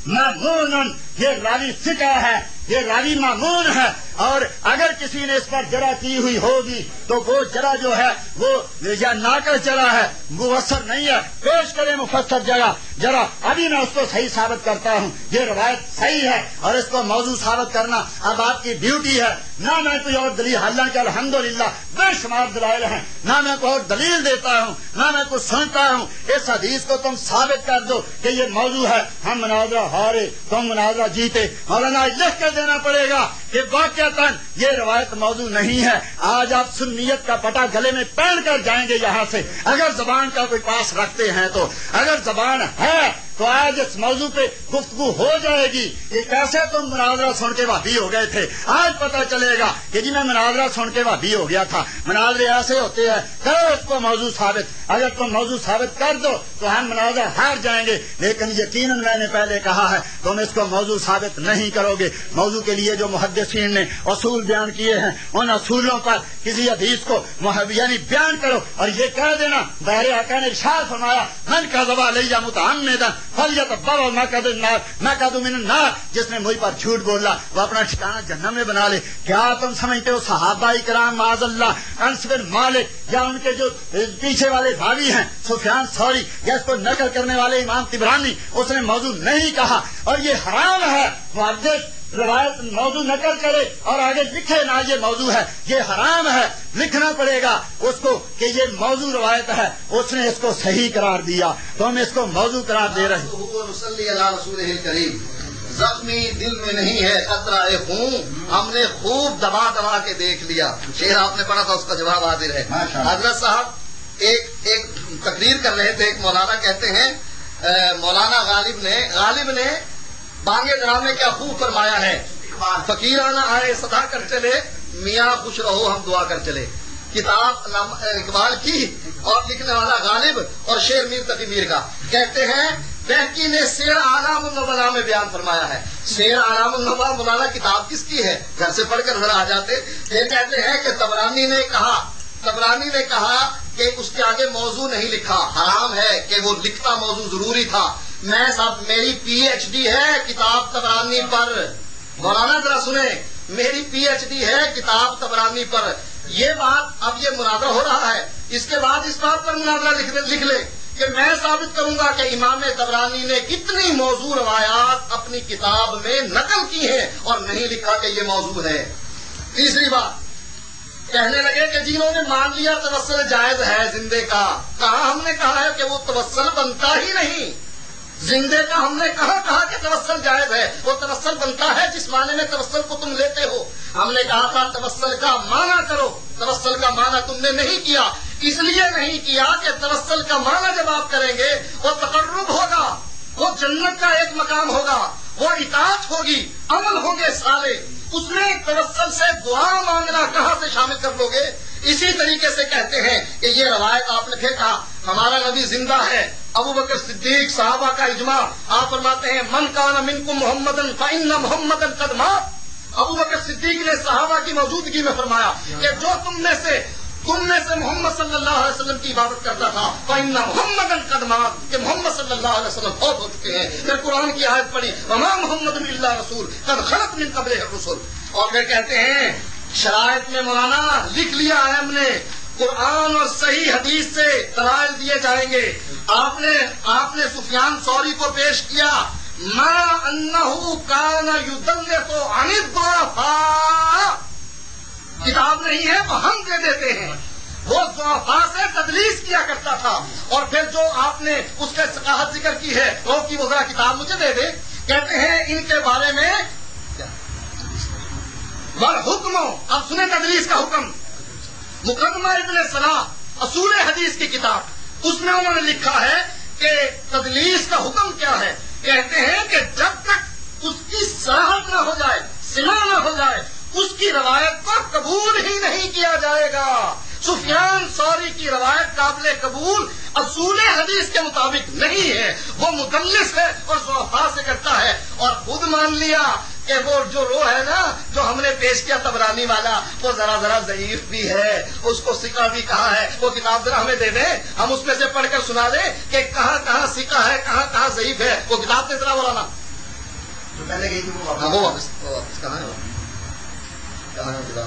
مامون. یہ راوی ثقہ ہے، یہ راوی مامون ہے. اور اگر کسی نے اس پر جرا کی ہوئی ہوگی تو وہ جرا جو ہے وہ یا ناقص جرا ہے، مفسر نہیں ہے. پیش کرے مفسر جرا ابھی میں اس کو صحیح ثابت کرتا ہوں. یہ روایت صحیح ہے اور اس کو موضوع ثابت کرنا اب آپ کی ڈیوٹی ہے. نہ میں کوئی اور دلیل، حالانکہ الحمدللہ بے شمار دلائل ہیں، نہ میں کوئی اور دلیل دیتا ہوں نہ میں کچھ سنتا ہوں. اس حدیث کو تم ثابت کر دو کہ یہ موضوع ہے. ہم مناظرہ ہارے، تم مناظرہ جیتے. مولانا لکھ کر دینا پڑے گا کہ واقعتاً یہ روایت موضوع نہیں ہے. آج آپ سنیت کا پٹا گلے میں پہن کر جائیں گے یہاں سے، اگر زبان کا کوئی پاس رکھتے ہیں تو. اگر زبان ہے تو آج اس موضوع پہ گفتگو ہو جائے گی. یہ کیسے تم مناظرہ سن کے وہابی ہو گئے تھے، آج پتہ چلے گا کہ جی میں مناظرہ سن کے وہابی ہو گیا تھا. مناظرے ایسے ہوتے ہیں، کرو اس کو موضوع ثابت. اگر تم موضوع ثابت کر دو تو ہم مناظرہ ہار جائیں گے. لیکن یقیناً میں نے پہلے کہا ہے تم اس کو موضوع ثابت نہیں کرو گے. موضوع کے لیے جو محدثین نے اصول بیان کیے ہیں ان اصولوں پر کسی حدیث کو یعنی بیان کرو اور یہ کہہ دینا بحر آقا نے ارشاد فرمایا من کذب علی متعمدا فلیتبوأ مقعدہ من النار. جس نے مجھ پر جھوٹ بولا وہ اپنا ٹھکانہ جہنم میں بنا لے. کیا تم سمجھتے ہو صحابہ کرام معاذ اللہ انس بن مالک یا ان کے جو پیچھے والے راوی ہیں سفیان ثوری یا اس کو نقل کرنے والے امام طبرانی، اس نے موضوع نہیں کہا. اور یہ حرام ہے محدث روایت موضوع نقل کرے اور آگے لکھے نہ یہ موضوع ہے. یہ حرام ہے، لکھنا پڑے گا اس کو کہ یہ موضوع روایت ہے. اس نے اس کو صحیح قرار دیا تو ہم اس کو موضوع قرار دے رہے ہیں. زخمی دل میں نہیں ہے قطرہ خون، ہم نے خوب دبا دبا کے دیکھ لیا. شعر آپ نے پڑھا تھا، اس کا جواب حاضر ہے. حضرت صاحب ایک تقریر کر رہے تھے. ایک مولانا کہتے ہیں مولانا غالب نے بانگ درام میں کیا خوب فرمایا ہے، فقیرانہ آئے صدا کر چلے، میاں خوش رہو ہم دعا کر چلے. کتاب اقبال کی اور لکھنے والا غالب اور شعر میر تقی میر کا. کہتے ہیں بہقی نے سیر اعلام النبلاء میں بیان فرمایا ہے. سیر اعلام النبلاء مولانا کتاب کس کی ہے؟ گھر سے پڑھ کر ذرا آ جاتے. یہ کہتے ہیں کہ طبرانی نے کہا کہ اس کے آگے موضوع نہیں لکھا. حرام ہے کہ وہ لکھتا موضوع ضروری تھا. میں صاحب میری پی ایچ ڈی ہے کتاب طبرانی پر. مولانا ذرا سنیں، میری پی ایچ ڈی ہے کتاب طبرانی پر. یہ بات اب یہ مناظرہ ہو رہا ہے، اس کے بعد اس بات پر مناظرہ لکھ لے کہ میں ثابت کروں گا کہ امام طبرانی نے کتنی موضوع روایات اپنی کتاب میں نقل کی ہیں اور نہیں لکھا کہ یہ موضوع ہے. تیسری بات کہنے لگے کہ جنہوں نے مان لیا توسل جائز ہے زندے کا. کہاں ہم نے کہا ہے کہ وہ توسل بنتا ہی نہیں. زندے کا ہم نے کہا کہ توسل جائز ہے. وہ توسل بنتا ہے جس معنی میں توسل کو تم لیتے ہو. ہم نے کہا تھا توسل کا معنی کرو. توسل کا معنی تم نے نہیں کیا. اس لیے نہیں کیا کہ توسل کا معنی جب آپ کریں گے وہ تقرب ہوگا، وہ جنت کا ایک مقام ہوگا، وہ اطاعت ہوگی، عمل ہوں گے سارے. اس میں توسل سے دعا مانگنا کہاں سے شامل کر لو گے؟ اسی طریقے سے کہتے ہیں کہ یہ روایت آپ نے دیکھا ہمارا نبی زندہ ہے. ابو بکر صدیق صحابہ کا اجماع، آپ فرماتے ہیں من کان منکم محمدن فإن محمدن قد مات. ابو بکر صدیق نے صحابہ کی موجودگی میں فرمایا کہ جو تم میں سے محمد صلی اللہ علیہ وسلم کی عبادت کرتا تھا فإن محمدن قد مات، کہ محمد صلی اللہ علیہ وسلم فوت ہو چکے ہیں. پھر قرآن کی آیت پڑھی وما محمد الا رسول قد خلت من قبلہ الرسل. اور پھر کہتے ہیں شرائط میں مولانا لکھ لیا ہے ہم نے، قرآن اور صحیح حدیث سے دلائل دیے جائیں گے. آپ نے سفیان ثوری کو پیش کیا ما انہ کان یدلس عن الضعفاء. کتاب نہیں ہے تو ہم دے دیتے ہیں. وہ ضعفاء سے تدلیس کیا کرتا تھا. اور پھر جو آپ نے اس کے ثقافت ذکر کی ہے وہ ذرا کتاب مجھے دے دے. کہتے ہیں ان کے بارے میں حکم. اب سنیں تدلیس کا حکم. مقدمہ ابن صلاح اصول حدیث کی کتاب, اس میں انہوں نے لکھا ہے کہ تدلیس کا حکم کیا ہے. کہتے ہیں کہ جب تک اس کی صحت نہ ہو جائے, سماع نہ ہو جائے, اس کی روایت کو قبول ہی نہیں کیا جائے گا. سفیان ثوری کی روایت قابل قبول اصول حدیث کے مطابق نہیں ہے. وہ مدلس ہے اور ضعفاء سے کرتا ہے. اور خود مان لیا کہ وہ جو رو ہے نا جو ہم نے پیش کیا تبرانی والا, وہ ذرا ضعیف بھی ہے, اس کو ثقہ بھی کہا ہے. وہ کتاب ذرا ہمیں دے دیں, ہم اس میں سے پڑھ کر سنا دیں کہ کہاں کہاں ثقہ ہے, کہاں کہاں ضعیف ہے. وہ کتاب دے ذرا مولانا. جو پہلے گئی تھی وہ واپس کہاں ہے, کہاں ہے کتاب؟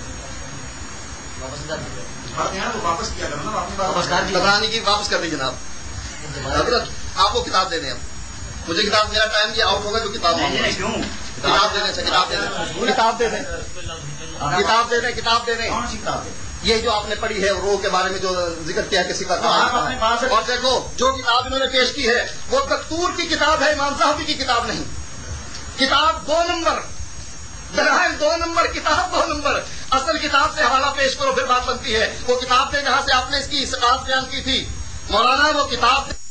واپس کیا کرنا, تبرانی کی واپس کر دی جناب. حضرت آپ کو کتاب دے دیں. مجھے کتاب, میرا ٹائم یہ آؤٹ ہوگا جو کتاب کیوں کتاب دے دیں, کتاب دے دیں, کتاب دے دیں, کتاب دے دیں, کتاب دے دیں. کون سی کتاب ہے؟ یہ جو آپ نے پڑھی ہے روح کے بارے میں جو ذکر کیا کسی کا کام. اور دیکھو جو کتاب انہوں نے پیش کی ہے وہ دستور کی کتاب ہے, امام صاحبی کی کتاب نہیں. کتاب 2 نمبر, دلائل 2 نمبر, کتاب 2 نمبر. اصل کتاب سے حوالہ پیش کرو پھر بات بنتی ہے. وہ کتاب دے جہاں سے آپ نے اس کی ثقافت بیان کی تھی مولانا, وہ کتاب دے.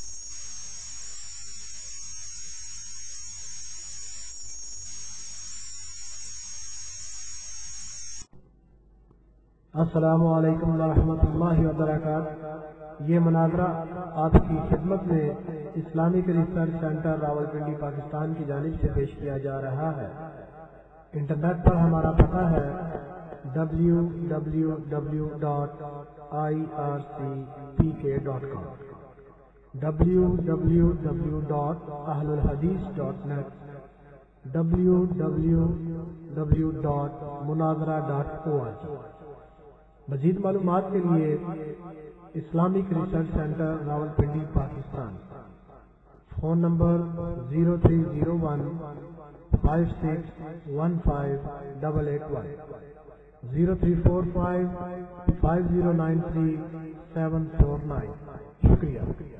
السلام علیکم ورحمۃ اللہ وبرکاتہ. یہ مناظرہ آپ کی خدمت میں Islamic research centre Rawalpindi Pakistan کی جانب سے پیش کیا جا رہا ہے. انٹرنیٹ پر ہمارا پتہ ہے www.ircpk.com, www.ahlulhadith.net, www.munazara.org. مزید معلومات کے لیے Islamic research centre Rawalpindi Pakistan. Phone number 030156158881, 03455093 شکریہ.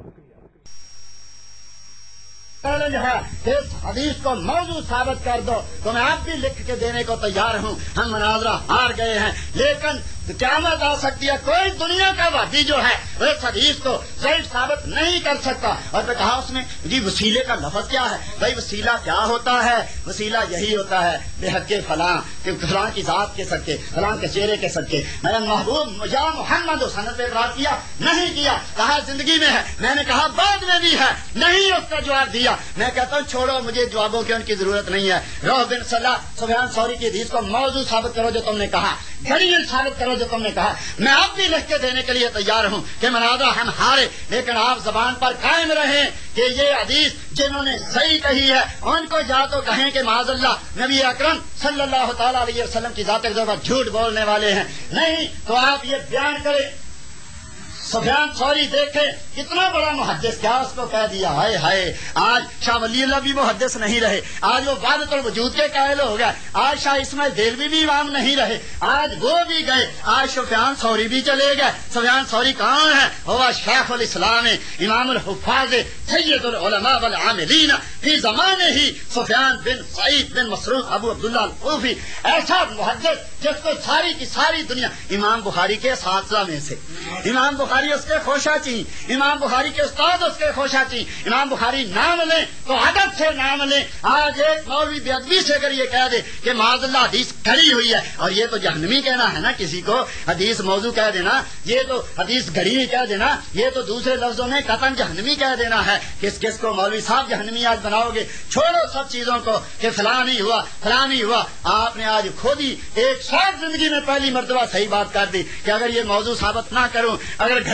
اس حدیث کو موضوع ثابت کر دو تو میں آپ بھی لکھ کے دینے کو تیار ہوں. ہم مناظرہ ہار گئے ہیں, لیکن قیامت آ سکتی ہے, کوئی دنیا کا وادی جو ہے وہ اس حدیث کو ضعیف ثابت نہیں کر سکتا. اور میں کہا اس میں جی وسیلے کا لفظ کیا ہے؟ بھائی وسیلہ کیا ہوتا ہے؟ وسیلہ یہی ہوتا ہے بے حق کے فلاں, کہ فلاں کی ذات کے صدقے, فلاں کے چہرے کے صدقے. میں محبوب یا محمد و سند پہ اعتراض کیا نہیں کیا, کہا زندگی میں ہے, میں نے کہا بعد میں بھی ہے, نہیں اس کا جواب دیا. میں کہتا ہوں چھوڑو, مجھے جوابوں کی ان کی ضرورت نہیں ہے. روح بن صلاح سفیان ثوری کی حدیث کو موضوع ثابت کرو جو تم نے کہا, دلیل ثابت کرو جو تم نے کہا. میں اب بھی لکھ کے دینے کے لیے تیار ہوں کہ مناظرہ ہم ہارے, لیکن آپ زبان پر قائم رہیں کہ یہ حدیث جنہوں نے صحیح کہی ہے ان کو یا تو کہیں کہ معاذ اللہ نبی اکرم صلی اللہ تعالی علیہ وسلم کی ذات اقدس جھوٹ بولنے والے ہیں, نہیں تو آپ یہ بیان کریں. سفیان ثوری دیکھے کتنا بڑا محدث, کیا اس کو کہہ دیا, ہائے ہائے. آج شاہ ولی اللہ بھی محدث نہیں رہے, آج وہ وحدت الوجود کے قائل ہو گئے, آج شاہ اسماعیل دہلوی بھی امام نہیں رہے, آج وہ بھی گئے, آج سفیان ثوری بھی چلے گئے. سفیان ثوری کون ہے؟ وہ شیخ الاسلام امام الحفاظ سید العلماء والعاملین فی زمانے ہی سفیان بن سعید بن مسروق ابو عبداللہ الکوفی, ایسا محدث جس کو ساری کی ساری دنیا, امام بخاری کے اساتذہ میں سے, امام بخاری اس کے خوشاچی, امام بخاری کے استاد اس کے خوشاچی. امام بخاری نام لیں تو ادب سے نام لیں. آج ایک مولوی بے ادبی سے اگر یہ کہہ دے کہ معاذ اللہ حدیث گھڑی ہوئی ہے, اور یہ تو جہنمی کہنا ہے نا, کسی کو حدیث موضوع کہہ دینا, یہ تو حدیث گھڑی ہوئی کہہ دینا, یہ تو دوسرے لفظوں میں قطعاً جہنمی کہہ دینا ہے. کس کس کو مولوی صاحب جہنمی آج بناؤ گے؟ چھوڑو سب چیزوں کو کہ فلاں نہیں ہوا فلاں نہیں ہوا. آپ نے آج خود ہی ایک شاید زندگی میں پہلی مرتبہ صحیح بات کر دی کہ اگر یہ موضوع ثابت نہ کروں, اگر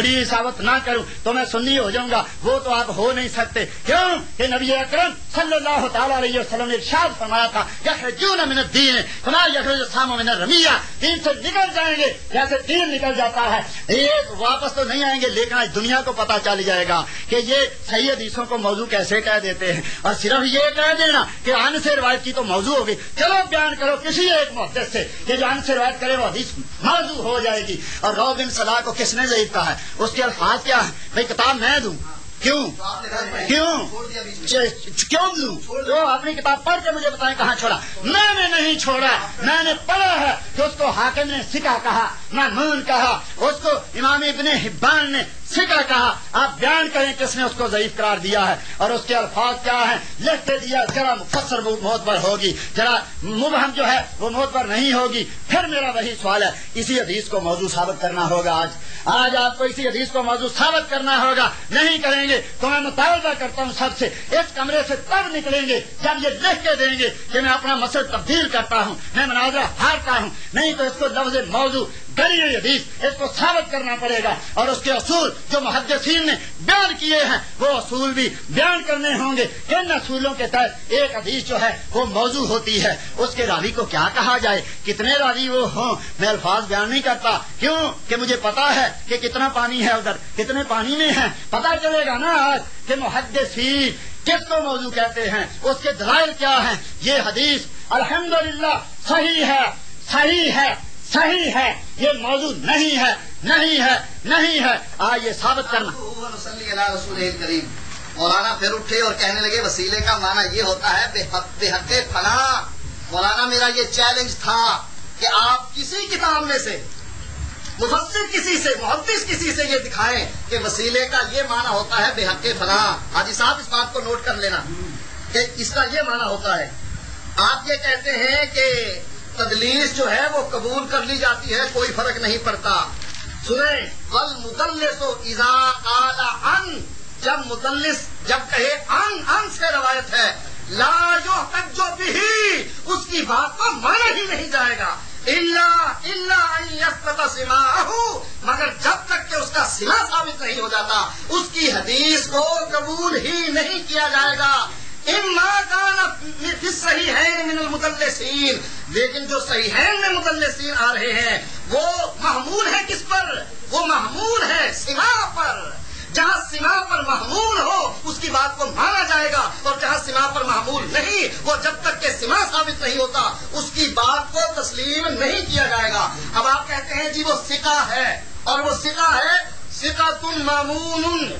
حدیث ثابت نہ کروں تو میں سنی ہو جاؤں گا، وہ تو آپ ہو نہیں سکتے۔ کیوں کہ نبی اکرم صلی اللہ تعالیٰ علیہ وسلم نے ارشاد فرمایا تھا یخرجون من الدین کما یخرج السهم من الرمیہ، دین سے نکل جائیں گے جیسے تیر نکل جاتا ہے، ایک واپس تو نہیں آئیں گے، لیکن آج دنیا کو پتا چل جائے گا کہ یہ صحیح حدیثوں کو موضوع کیسے کہہ دیتے ہیں، اور صرف یہ کہہ دینا کہ ان سے روایت کی تو موضوع ہوگی، چلو بیان کرو کسی ایک محدث سے کہ جو ان سے روایت کرے وہ حدیث موضوع ہو جائے گی۔ اور رو بن صلاح کو کس نے ضعیف کہا ہے؟ اس کے الفاظ کیا ہے؟ بھائی کتاب میں دوں، کیوں دوں؟ تو اپنی کتاب پڑھ کے مجھے بتائیں کہاں چھوڑا؟ میں نے نہیں چھوڑا، میں نے پڑھا ہے کہ اس کو حاکم نے ثقہ کہا، مامون کہا، اس کو امام ابن حبان نے ثقہ کہا۔ آپ بیان کریں کس نے اس کو ضعیف قرار دیا ہے اور اس کے الفاظ کیا ہیں؟ لکھ کے دیا، ذرا مفسر معتبر ہوگی، ذرا مبہم جو ہے وہ معتبر نہیں ہوگی۔ پھر میرا وہی سوال ہے، اسی حدیث کو موضوع ثابت کرنا ہوگا۔ آج آپ کو اسی حدیث کو موضوع ثابت کرنا ہوگا، نہیں کریں گے تو میں مطالبہ کرتا ہوں سب سے، اس کمرے سے تب نکلیں گے جب یہ لکھ کے دیں گے کہ میں اپنا مسئلہ تبدیل کرتا ہوں، میں مناظرہ ہارتا ہوں، نہیں تو اس کو لفظ موضوع گلی حدیث اس کو ثابت کرنا پڑے گا، اور اس کے اصول جو محدثین نے بیان کیے ہیں وہ اصول بھی بیان کرنے ہوں گے۔ ان اصولوں کے تحت ایک حدیث جو ہے وہ موضوع ہوتی ہے، اس کے راوی کو کیا کہا جائے، کتنے راوی وہ ہوں، میں الفاظ بیان نہیں کرتا، کیوں کہ مجھے پتا ہے کہ کتنا پانی ہے ادھر، کتنے پانی میں ہے، پتا چلے گا نا آج کہ محدثین کس کو موضوع کہتے ہیں، اس کے دلائل کیا ہیں۔ یہ حدیث الحمدللہ صحیح ہے، صحیح ہے، صحیح ہے، یہ موضوع نہیں ہے، نہیں ہے، نہیں ہے۔ آج یہ ثابت کرنا۔ مولانا پھر اٹھے اور کہنے لگے وسیلے کا معنی یہ ہوتا ہے بے حق فنا۔ مولانا میرا یہ چیلنج تھا کہ آپ کسی کتاب میں سے، مفسر کسی سے، محدث کسی سے یہ دکھائیں کہ وسیلے کا یہ معنی ہوتا ہے بے حق فنا۔ حاجی صاحب اس بات کو نوٹ کر لینا کہ اس کا یہ معنی ہوتا ہے۔ آپ یہ کہتے ہیں کہ تدلیس جو ہے وہ قبول کر لی جاتی ہے، کوئی فرق نہیں پڑتا۔ سنیں، والمدلس اذا قال عن، جب مدلس جب کہے ان سے روایت ہے، لا یحتج بہ، اس کی بات کو مانا ہی نہیں جائے گا، الا ان یثبت سماعہ، مگر جب تک کہ اس کا سماع ثابت نہیں ہو جاتا اس کی حدیث کو قبول ہی نہیں کیا جائے گا۔ اما کان فی الصحیحین من المدلسین، لیکن جو صحیحین میں مدلسین آ رہے ہیں وہ محمول ہے کس پر؟ وہ محمول ہے سماع پر۔ جہاں سماع پر محمول ہو اس کی بات کو مانا جائے گا، اور جہاں سماع پر محمول نہیں، وہ جب تک کہ سماع ثابت نہیں ہوتا اس کی بات کو تسلیم نہیں کیا جائے گا۔ اب آپ کہتے ہیں جی وہ ثقہ ہے، اور وہ ثقہ ہے ثقۃ مامون،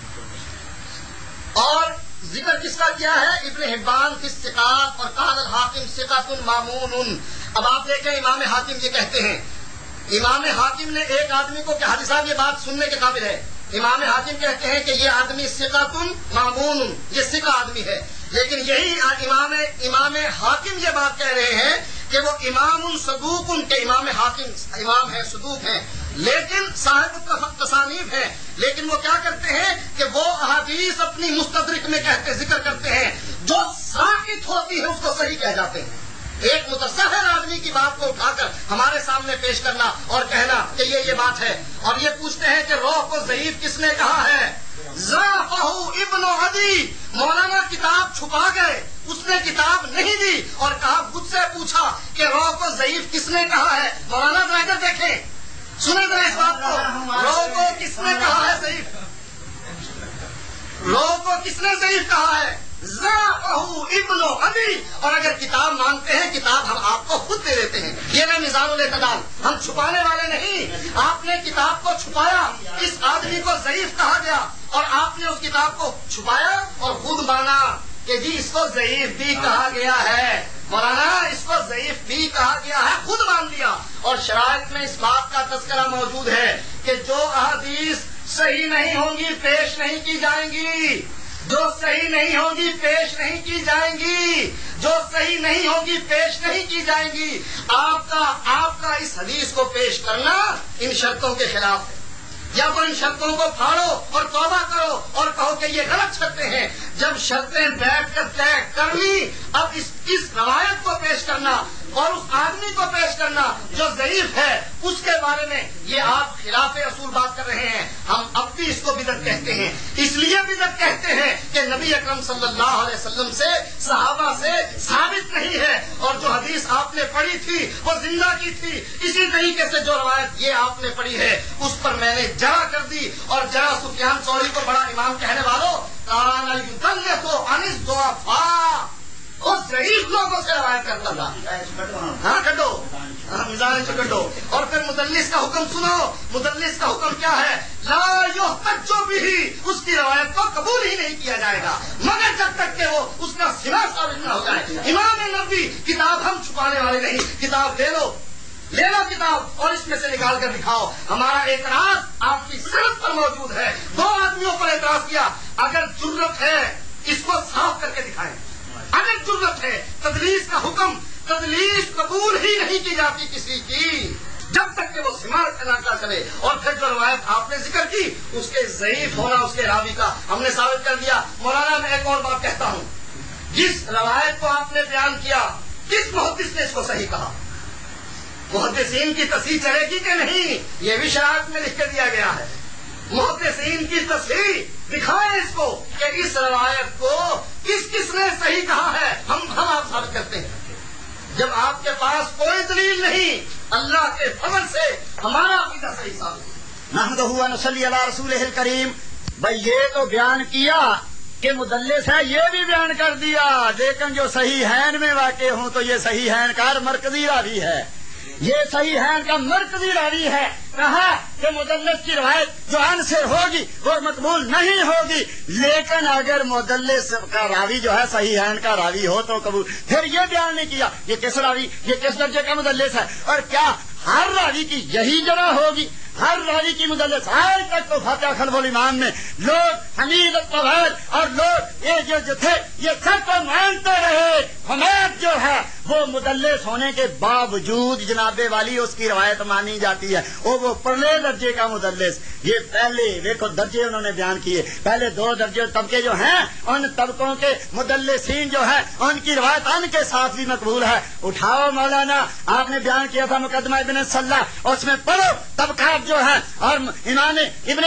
اور ذکر کس کا کیا ہے؟ ابن حبان فی الثقات، اور قال الحاکم ثقۃ مامون۔ اب آپ دیکھیں امام حاکم یہ کہتے ہیں، امام حاکم نے ایک آدمی کو کہ حاجی صاحب یہ بات سننے کے قابل ہے، امام حاکم کہتے ہیں کہ یہ آدمی ثقۃ مامون، یہ ثقہ آدمی ہے، لیکن یہی امام حاکم یہ بات کہہ رہے ہیں کہ وہ امام صدوق، ان کے امام حاکم امام ہے، صدوق ہیں، لیکن صاحب تصانیف ہے، لیکن وہ کیا کرتے ہیں کہ وہ احادیث اپنی مستدرک میں ذکر کرتے ہیں، جو ثابت ہوتی ہے اس کو صحیح کہہ جاتے ہیں۔ ایک متصحر آدمی کی بات کو اٹھا کر ہمارے سامنے پیش کرنا اور کہنا کہ یہ بات ہے، اور یہ پوچھتے ہیں کہ روح کو ضعیف کس نے کہا ہے؟ ضعفہ ابن عدی، مولانا کتاب چھپا گئے، اس نے کتاب نہیں دی اور کہا خود سے پوچھا کہ روح کو ضعیف کس نے کہا ہے۔ مولانا ذرا ادھر دیکھیں، سنیں ذرا اس بات کو، روح کو کس نے کہا ہے ضعیف؟ روح کو کس نے ضعیف کہا ہے؟ ضعفہ ابن عدی۔ اور اگر کتاب مانگتے ہیں کتاب ہم آپ کو خود دے دیتے ہیں، یہ نا میزان الاعتدال، ہم چھپانے والے نہیں۔ آپ نے کتاب کو چھپایا، اس آدمی کو ضعیف کہا گیا، اور آپ نے اس کتاب کو چھپایا اور خود مانا کہ جی اس کو ضعیف بھی کہا گیا ہے، مولانا اس کو ضعیف بھی کہا گیا ہے، خود مان لیا۔ اور شرائط میں اس بات کا تذکرہ موجود ہے کہ جو احادیث صحیح نہیں ہوں گی پیش نہیں کی جائیں گی، جو صحیح نہیں ہوگی پیش نہیں کی جائیں گی، جو صحیح نہیں ہوگی پیش نہیں کی جائیں گی۔ آپ کا اس حدیث کو پیش کرنا ان شرطوں کے خلاف ہے۔ یا تو ان شرطوں کو پھاڑو اور توبہ کرو اور کہو کہ یہ غلط شرطیں ہیں۔ جب شرطیں بیٹھ کر طے کر لی، اب اس روایت کو پیش کرنا اور اس آدمی کو پیش کرنا جو ضعیف ہے، اس کے بارے میں یہ آپ خلاف اصول بات کر رہے ہیں۔ हैं। इसलिए बिदअत कहते हैं कि नबी अकरम सल्लल्लाहु अलैहि वसल्लम से, सहाबा से साबित नहीं है। और जो हदीस आपने पढ़ी थी वो जिंदा की थी। इसी तरीके से जो रवायत ये आपने पढ़ी है उस पर मैंने जरा कर दी। और जरा सुफियान सौरी को बड़ा इमाम कहने वालों, काना युदल्ले तो अनिस दुआफा, और ज़ईफ लोगों से रवायत करता था। हाँ कटो, मिजान से कटो। और फिर मुदल्लिस का हुक्म सुनो। मुदल्लिस का हुक्म क्या है? ला युहतज्जु बिही, उसकी रवायत को कबूल ही नहीं किया जाएगा मगर जब तक कि वो उसका सिरा साबित न हो जाए। इमाम नबवी, किताब हम छुपाने वाले नहीं, किताब ले लो किताब और इसमें से निकाल कर दिखाओ। हमारा एतराज आपकी सनद पर मौजूद है। 2 आदमियों पर एतराज किया। अगर जुर्रत है इसको साफ करके दिखाएं। अगर जुर्रत है, तदलीस का हुक्म, तदलीस कबूल ही नहीं की जाती किसी की जब तक कि वो सिमार का ना चले। और फिर जो रवायत आपने जिक्र की उसके ज़ईफ होना उसके रावी का हमने साबित कर दिया। मौलाना मैं एक और बात कहता हूँ, जिस रवायत को आपने बयान किया किस मुहद्दिस ने इसको सही कहा? मुहद्दिसीन की तस्हीह चलेगी कि नहीं ये भी शरात में लिख कर दिया गया है। मुहद्दिसीन की तस्हीह दिखाएं इसको कि इस रवायत को किसने सही कहा है। हम आप साबित करते हैं। जब आपके पास कोई दलील नहीं, अल्लाह के फजल से हमारा अकीदा सही साबित। नहमदुहु व नसल्ली अला रसूलिहिल करीम। भाई ये तो बयान किया कि मुदल्लिस है, ये भी बयान कर दिया, लेकिन जो सही हैन में वाक़े हूं तो ये सही हैन का मरकजी रावी है। ये सही हैन का मरकजी रावी है। कहा कि मुदल्लिस की रवायत जो अनसिर होगी वो मकबूल नहीं होगी, लेकिन अगर मुदल्लिस का रावी जो है सही हैन का रावी हो तो कबूल। फिर ये बयान नहीं किया ये किस रावी, ये किस दर्जे का मुदल्लिस है। और क्या हर रावी की यही जगह होगी? हर रावी की मुदल्लिस आज तक तो फातिहा खल्फुल इमाम में लोग हमीद तवैल और लोग ये जो थे ये सब तो मानते रहे। हमें जो है वो मुदल्लिस होने के बावजूद जनाबे वाली उसकी रवायत मानी जाती है। वो परले दर्जे का मुदल्लिस। ये पहले देखो दर्जे उन्होंने बयान किए। पहले 2 दर्जे तबके जो हैं उन तबकों के मुदल्लिसीन जो है उनकी रवायत उनके साथ भी मकबूल है। उठाओ मौलाना, आपने बयान किया था मुकदमा इब्न सल्लाह, उसमें पढ़ो तबकात जो है। और इमाम इब्न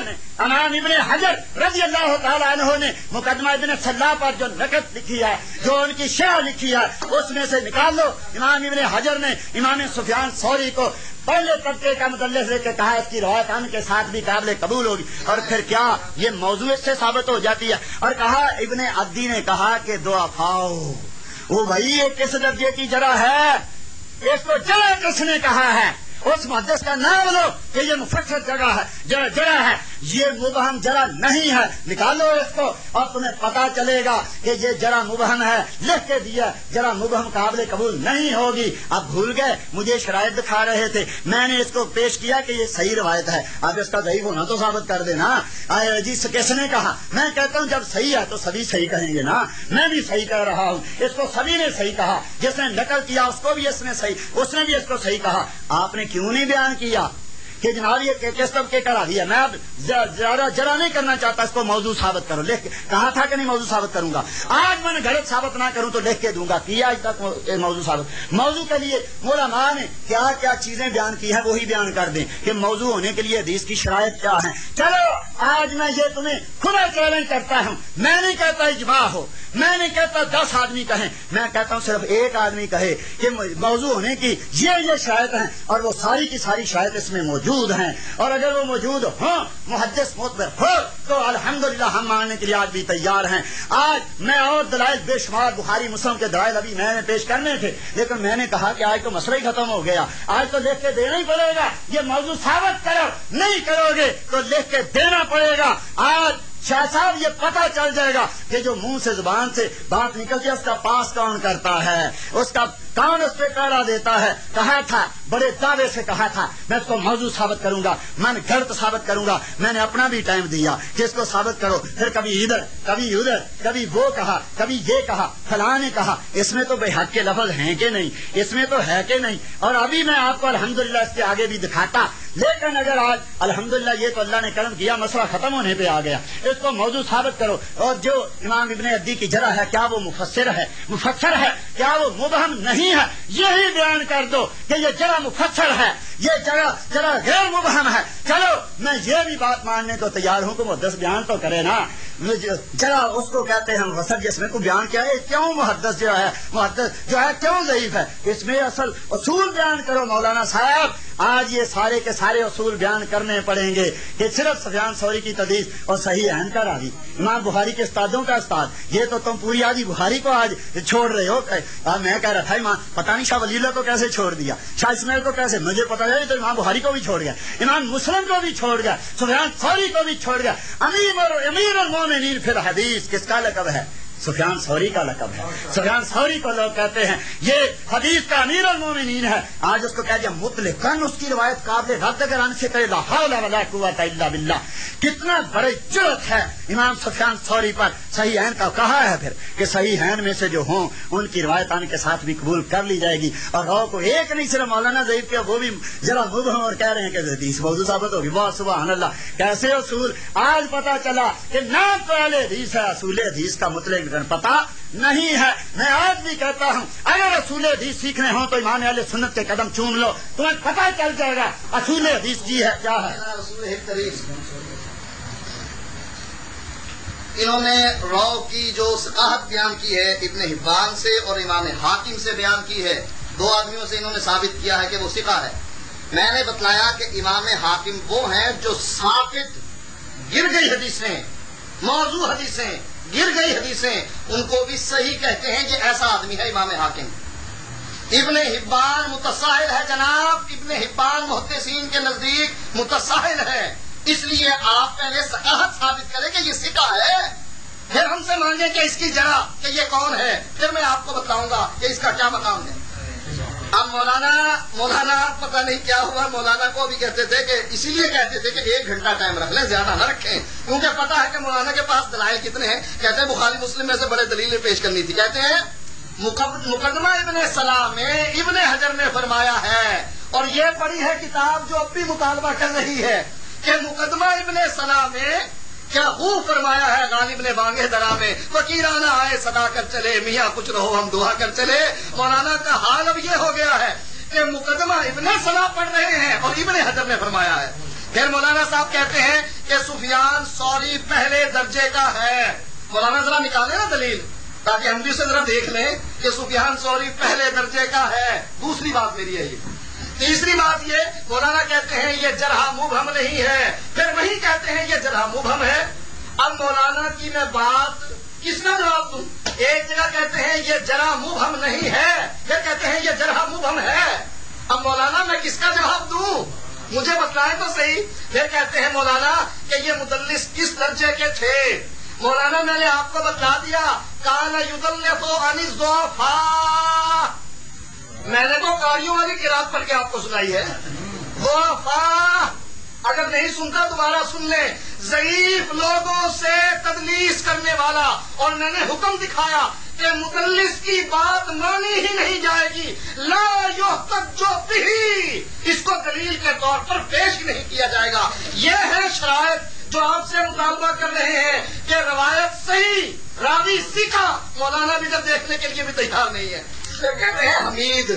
हजर रज़ी अल्लाह तआला अन्हु ने मुकदमा इब्न सल्लाह पर जो नकद लिखी है, जो उनकी शरह लिखी है, उसमें से निकाल लो। इमाम इब्न हजर ने इमाम सुफियान सौरी को पहले तबके का मुदल्लिस लेकर कहा इसकी रवायत उनके साथ भी काबिल कबूल होगी। और फिर क्या ये मौजू से साबित हो जाती है। और कहा इब्न अद्दी ने कहा कि दुआफाओ, वो भाई ये किस दर्जे की जरा है, इसको जरा किसने कहा है? उस मुहद्दिस का नाम लो कि ये मुफस्सिर जगह है, जरा है, ये मुबहम जरा नहीं है। निकालो इसको और तुम्हें पता चलेगा कि ये जरा मुबहम है। लिख के दिया जरा मुबहम काबिल कबूल नहीं होगी। अब भूल गए, मुझे शराइत दिखा रहे थे, मैंने इसको पेश किया कि ये सही रवायत है। अब इसका ज़ईफ होना तो साबित कर देना। जी किसने कहा? मैं कहता हूँ जब सही है तो सभी सही कहेंगे ना। मैं भी सही कह रहा हूँ, इसको सभी ने सही कहा। जिसने नकल किया उसको भी इसने सही, उसने भी इसको सही कहा। आपने क्यों नहीं बयान किया कि जनाब ये किस तबके का रावी है? मैं अब जरा नहीं करना चाहता, इसको मौजू साबित करो। लिख कहा था कि नहीं मौजू साबित करूंगा। आज मैंने गलत साबित ना करूं तो लिख के दूंगा। किया आज तक मौजू साबित। मौजू के लिए उलमा ने क्या क्या चीजें बयान की है वही बयान कर दें कि मौजू होने के लिए हदीस की शराइत क्या है। चलो आज मैं ये तुम्हें खुला चैलेंज करता हूँ। मैं नहीं कहता इजमा हो, मैं नहीं कहता 10 आदमी कहें, मैं कहता हूँ सिर्फ एक आदमी कहे कि मौजू होने की ये शराइत है और वो सारी की सारी शराइत इसमें मौजूद हैं। और अगर वो मौजूद हो, मुहद्दिस मुतबर हो, तो अल्हम्दुलिल्लाह हम मानने के लिए आज भी तैयार हैं। आज मैं और दलाइल बेशुमार बुखारी मुस्लिम के दलाइल अभी मैंने पेश करने थे, लेकिन मैंने कहा कि आज तो मसला ही खत्म हो गया। आज तो लिख के देना ही पड़ेगा। ये मौजू साबित करो, नहीं करोगे तो लिख के देना पड़ेगा। आज शाह साहब ये पता चल जाएगा कि जो मुंह से जुबान से बात निकलती है उसका पास कौन करता है, उसका कौन उस पर पहरा देता है। कहा था, बड़े दावे से कहा था मैं इसको मौजू साबित करूंगा, मैं गलत साबित करूंगा। मैंने अपना भी टाइम दिया कि इसको साबित करो। फिर कभी इधर कभी उधर, कभी वो कहा, कभी ये कहा, फलां ने कहा। इसमें तो बेहक के लफ्ज हैं कि नहीं, इसमें तो है कि नहीं। और अभी मैं आपको अल्हम्दुलिल्लाह इसके आगे भी दिखाता। लेकिन अगर आज अल्हम्दुलिल्लाह ये तो अल्लाह ने करम किया, मसला खत्म होने पे आ गया, इसको मौजू साबित करो। और जो इमाम इब्न अद्दी की जरा है, क्या वो मुफस्सिर है, क्या वो मुबहम नहीं نہیں ہے یہی بیان کر دو کہ یہ جرا مفصل ہے، یہ جرا غیر مبہم ہے، چلو میں یہ بھی بات ماننے کو تیار ہوں کہ محدث بیان تو کرے نا، جرا اس کو کہتے ہیں وسط جس میں کو بیان کیا ہے، کیوں محدث جو ہے کیوں ضعیف ہے، اس میں اصل اصول بیان کرو مولانا صاحب۔ آج یہ سارے کے سارے اصول بیان کرنے پڑیں گے کہ صرف سفیان ثوری کی حدیث اور صحیح عین کا راوی، امام بخاری کے استادوں کا استاد، یہ تو تم پوری آج بخاری کو آج چھوڑ رہے ہو۔ میں کہہ رہا تھا امام پتہ نہیں شاہ ولی اللہ کو کیسے چھوڑ دیا، شاہ اسماعیل کو کیسے، مجھے پتا ہے تو امام بخاری کو بھی چھوڑ گیا، امام مسلم کو بھی چھوڑ گیا، سفیان ثوری کو بھی چھوڑ گیا۔ امیر المومنین فی الحدیث کس کا لقب ہے؟ سفیان ثوری کا لقب ہے۔ سفیان ثوری کو لوگ کہتے ہیں یہ حدیث کا امیر المومنین ہے، آج اس کو کہہ دیا مطلقاً اس کی روایت قابل رد اگر ان سے کرے لا حول ولا قوت الا باللہ۔ کتنا بڑی جرأت ہے امام سفیان ثوری پر صحیح عین کا، کہا ہے پھر کہ صحیح عین میں سے جو ہوں ان کی روایت آنے کے ساتھ بھی قبول کر لی جائے گی، اور رو کو ایک نہیں صرف مولانا ضعیف کیا، وہ بھی ذرا مبہم اور کہہ رہے ہیں کہ حدیث موضوع ثابت ہوگی۔ بہت سبحان اللہ، کیسے اصول آج پتا چلا کہ نہ تو اہل حدیث ہے، اصول حدیث کا مطلق پتا نہیں ہے۔ میں آج بھی کہتا ہوں اگر اصول حدیث سیکھنے ہوں تو امام اہل سنت کے قدم چوم لو، تمہیں پتہ چل جائے گا اصول حدیث کی ہے کیا ہے۔ انہوں نے رو کی جو ثقافت بیان کی ہے ابن حبان سے اور امام حاکم سے بیان کی ہے، دو آدمیوں سے انہوں نے ثابت کیا ہے کہ وہ ثقہ ہے۔ میں نے بتلایا کہ امام حاکم وہ ہیں جو ثابت گر گئی حدیثیں، موضوع حدیثیں، گر گئی حدیثیں، ان کو بھی صحیح کہتے ہیں، یہ ایسا آدمی ہے امام حاکم۔ ابن حبان متساہل ہے جناب، ابن حبان محدثین کے نزدیک متساہل ہے، اس لیے آپ پہلے ثقافت ثابت کریں کہ یہ ثقہ ہے، پھر ہم سے مانگیں کہ اس کی جڑ کہ یہ کون ہے، پھر میں آپ کو بتلاؤں گا کہ اس کا کیا مقام ہے۔ اب مولانا پتہ نہیں کیا ہوا، مولانا کو بھی کہتے تھے کہ اسی لیے کہتے تھے کہ 1 گھنٹہ ٹائم رکھ لیں، زیادہ نہ رکھیں، کیونکہ پتہ ہے کہ مولانا کے پاس دلائل کتنے ہیں۔ کہتے ہیں بخاری مسلم میں سے بڑے دلیلیں پیش کرنی تھی، کہتے ہیں مقدمہ ابن سلام میں ابن حجر نے فرمایا ہے، اور یہ پڑھی ہے کتاب جو اب بھی مطالبہ کر رہی ہے کہ مقدمہ ابن سلام میں کیا خوب فرمایا ہے، غالب نے بانگے درا میں فقیرانہ آئے صدا کر چلے، میاں کچھ رہو ہم دعا کر چلے۔ مولانا کا حال اب یہ ہو گیا ہے کہ مقدمہ ابن سلام پڑھ رہے ہیں اور ابن حجر نے فرمایا ہے۔ پھر مولانا صاحب کہتے ہیں کہ سفیان ثوری پہلے درجے کا ہے۔ مولانا ذرا نکالے نا دلیل تاکہ ہم بھی اسے ذرا دیکھ لیں کہ سفیان ثوری پہلے درجے کا ہے۔ دوسری بات میری ہے یہ۔ تیسری بات یہ، مولانا کہتے ہیں یہ جرح مبہم نہیں ہے، پھر وہی کہتے ہیں یہ جرح مبہم ہے۔ اب مولانا کی میں بات کس کا جواب دوں؟ ایک جگہ کہتے ہیں یہ جرح مبہم نہیں ہے، پھر کہتے ہیں یہ جرح مبہم ہے۔ اب مولانا میں کس کا جواب دوں؟ مجھے بتلائیں تو صحیح۔ پھر کہتے ہیں مولانا کہ یہ مدلس کس درجے کے تھے؟ مولانا میں نے آپ کو بتلا دیا، کان یدلس عن الضعفاء، میں نے تو قاریوں والی قرات پڑھ کے آپ کو سنائی ہے۔ ضعفاء اگر نہیں سنتا دوبارہ سن لیں، ضعیف لوگوں سے تدلیس کرنے والا، اور میں نے حکم دکھایا کہ مدلس کی بات مانی ہی نہیں جائے گی، لا یحتج بہ، اس کو دلیل کے طور پر پیش نہیں کیا جائے گا۔ یہ ہے شرائط جو آپ سے مطالبہ کر رہے ہیں کہ روایت صحیح، راوی سیکھا۔ مولانا بھی جب دیکھنے کے لیے بھی تیار نہیں ہے، کہتے ہیں حمید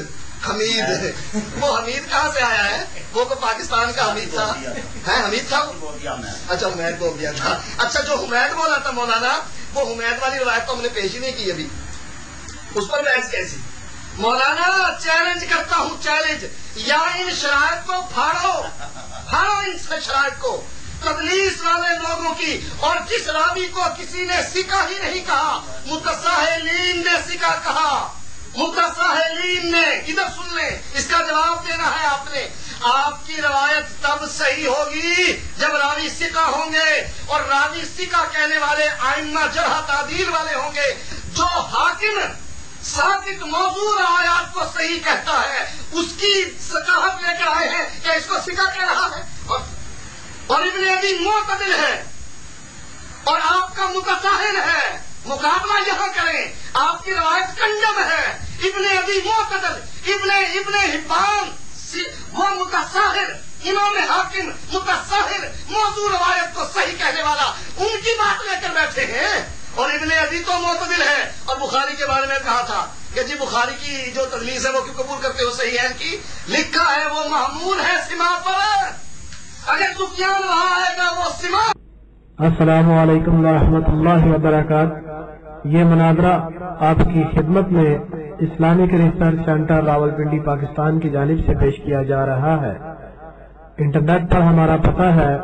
وہ حمید کہاں سے آیا ہے؟ وہ تو پاکستان کا حمید تھا، حمید تھا، اچھا حمید بول دیا تھا۔ اچھا جو حمید بولا تھا مولانا، وہ حمید والی روایت تو ہم نے پیش ہی نہیں کی ابھی، اس پر بحث کیسی؟ مولانا چیلنج کرتا ہوں، چیلنج، یا ان شرائط کو پھاڑو ان شرائط کو، تدلیس والے لوگوں کی، اور جس راوی کو کسی نے سکا ہی نہیں کہا، متساہلین نے سکا کہا، متساہلین نے، ادھر سن لیں، اس کا جواب دینا ہے آپ نے۔ آپ کی روایت تب صحیح ہوگی جب راوی سکا ہوں گے، اور راوی سکا کہنے والے ائمہ جرح تعدیل والے ہوں گے۔ جو حاکم ثابت موضوع روایات کو صحیح کہتا ہے، اس کی ثقافت لے کر آئے ہیں کہ اس کو سکا کہہ رہا ہے، اور ابن ابی معتدل ہے اور آپ کا متساہل ہے، مقابلہ یہاں کریں۔ آپ کی روایت کنجم ہے، ابن ابی معتدل، ابن حبان وہ متساہل، امام حاکم متساہل، موضوع روایت کو صحیح کہنے والا، ان کی بات لے کر بیٹھے ہیں، اور ابن ابی تو معتدل ہے، اور بخاری کے بارے میں کہا تھا کہ جی بخاری کی جو تدلیس ہے وہ کیوں قبول کرتے ہو؟ صحیح ہے کی لکھا ہے وہ محمول ہے سما پر، اگر سفیان وہاں آئے گا وہ سما۔ السلام علیکم ورحمۃ اللہ وبرکاتہ۔ یہ مناظرہ آپ کی خدمت میں Islamic research centre Rawalpindi Pakistan کی جانب سے پیش کیا جا رہا ہے۔ انٹرنیٹ پر ہمارا پتہ ہے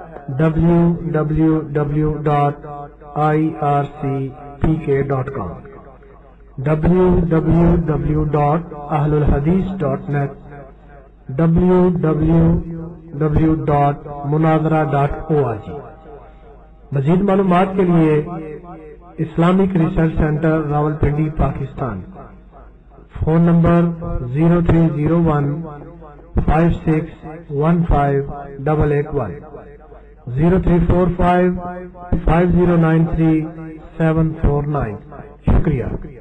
www.ircpk.com www.ahlulhadith.net www.munazara.org۔ مزید معلومات کے لیے Islamic research centre Rawalpindi Pakistan, phone number 030156158881 03455093 749۔ شکریہ۔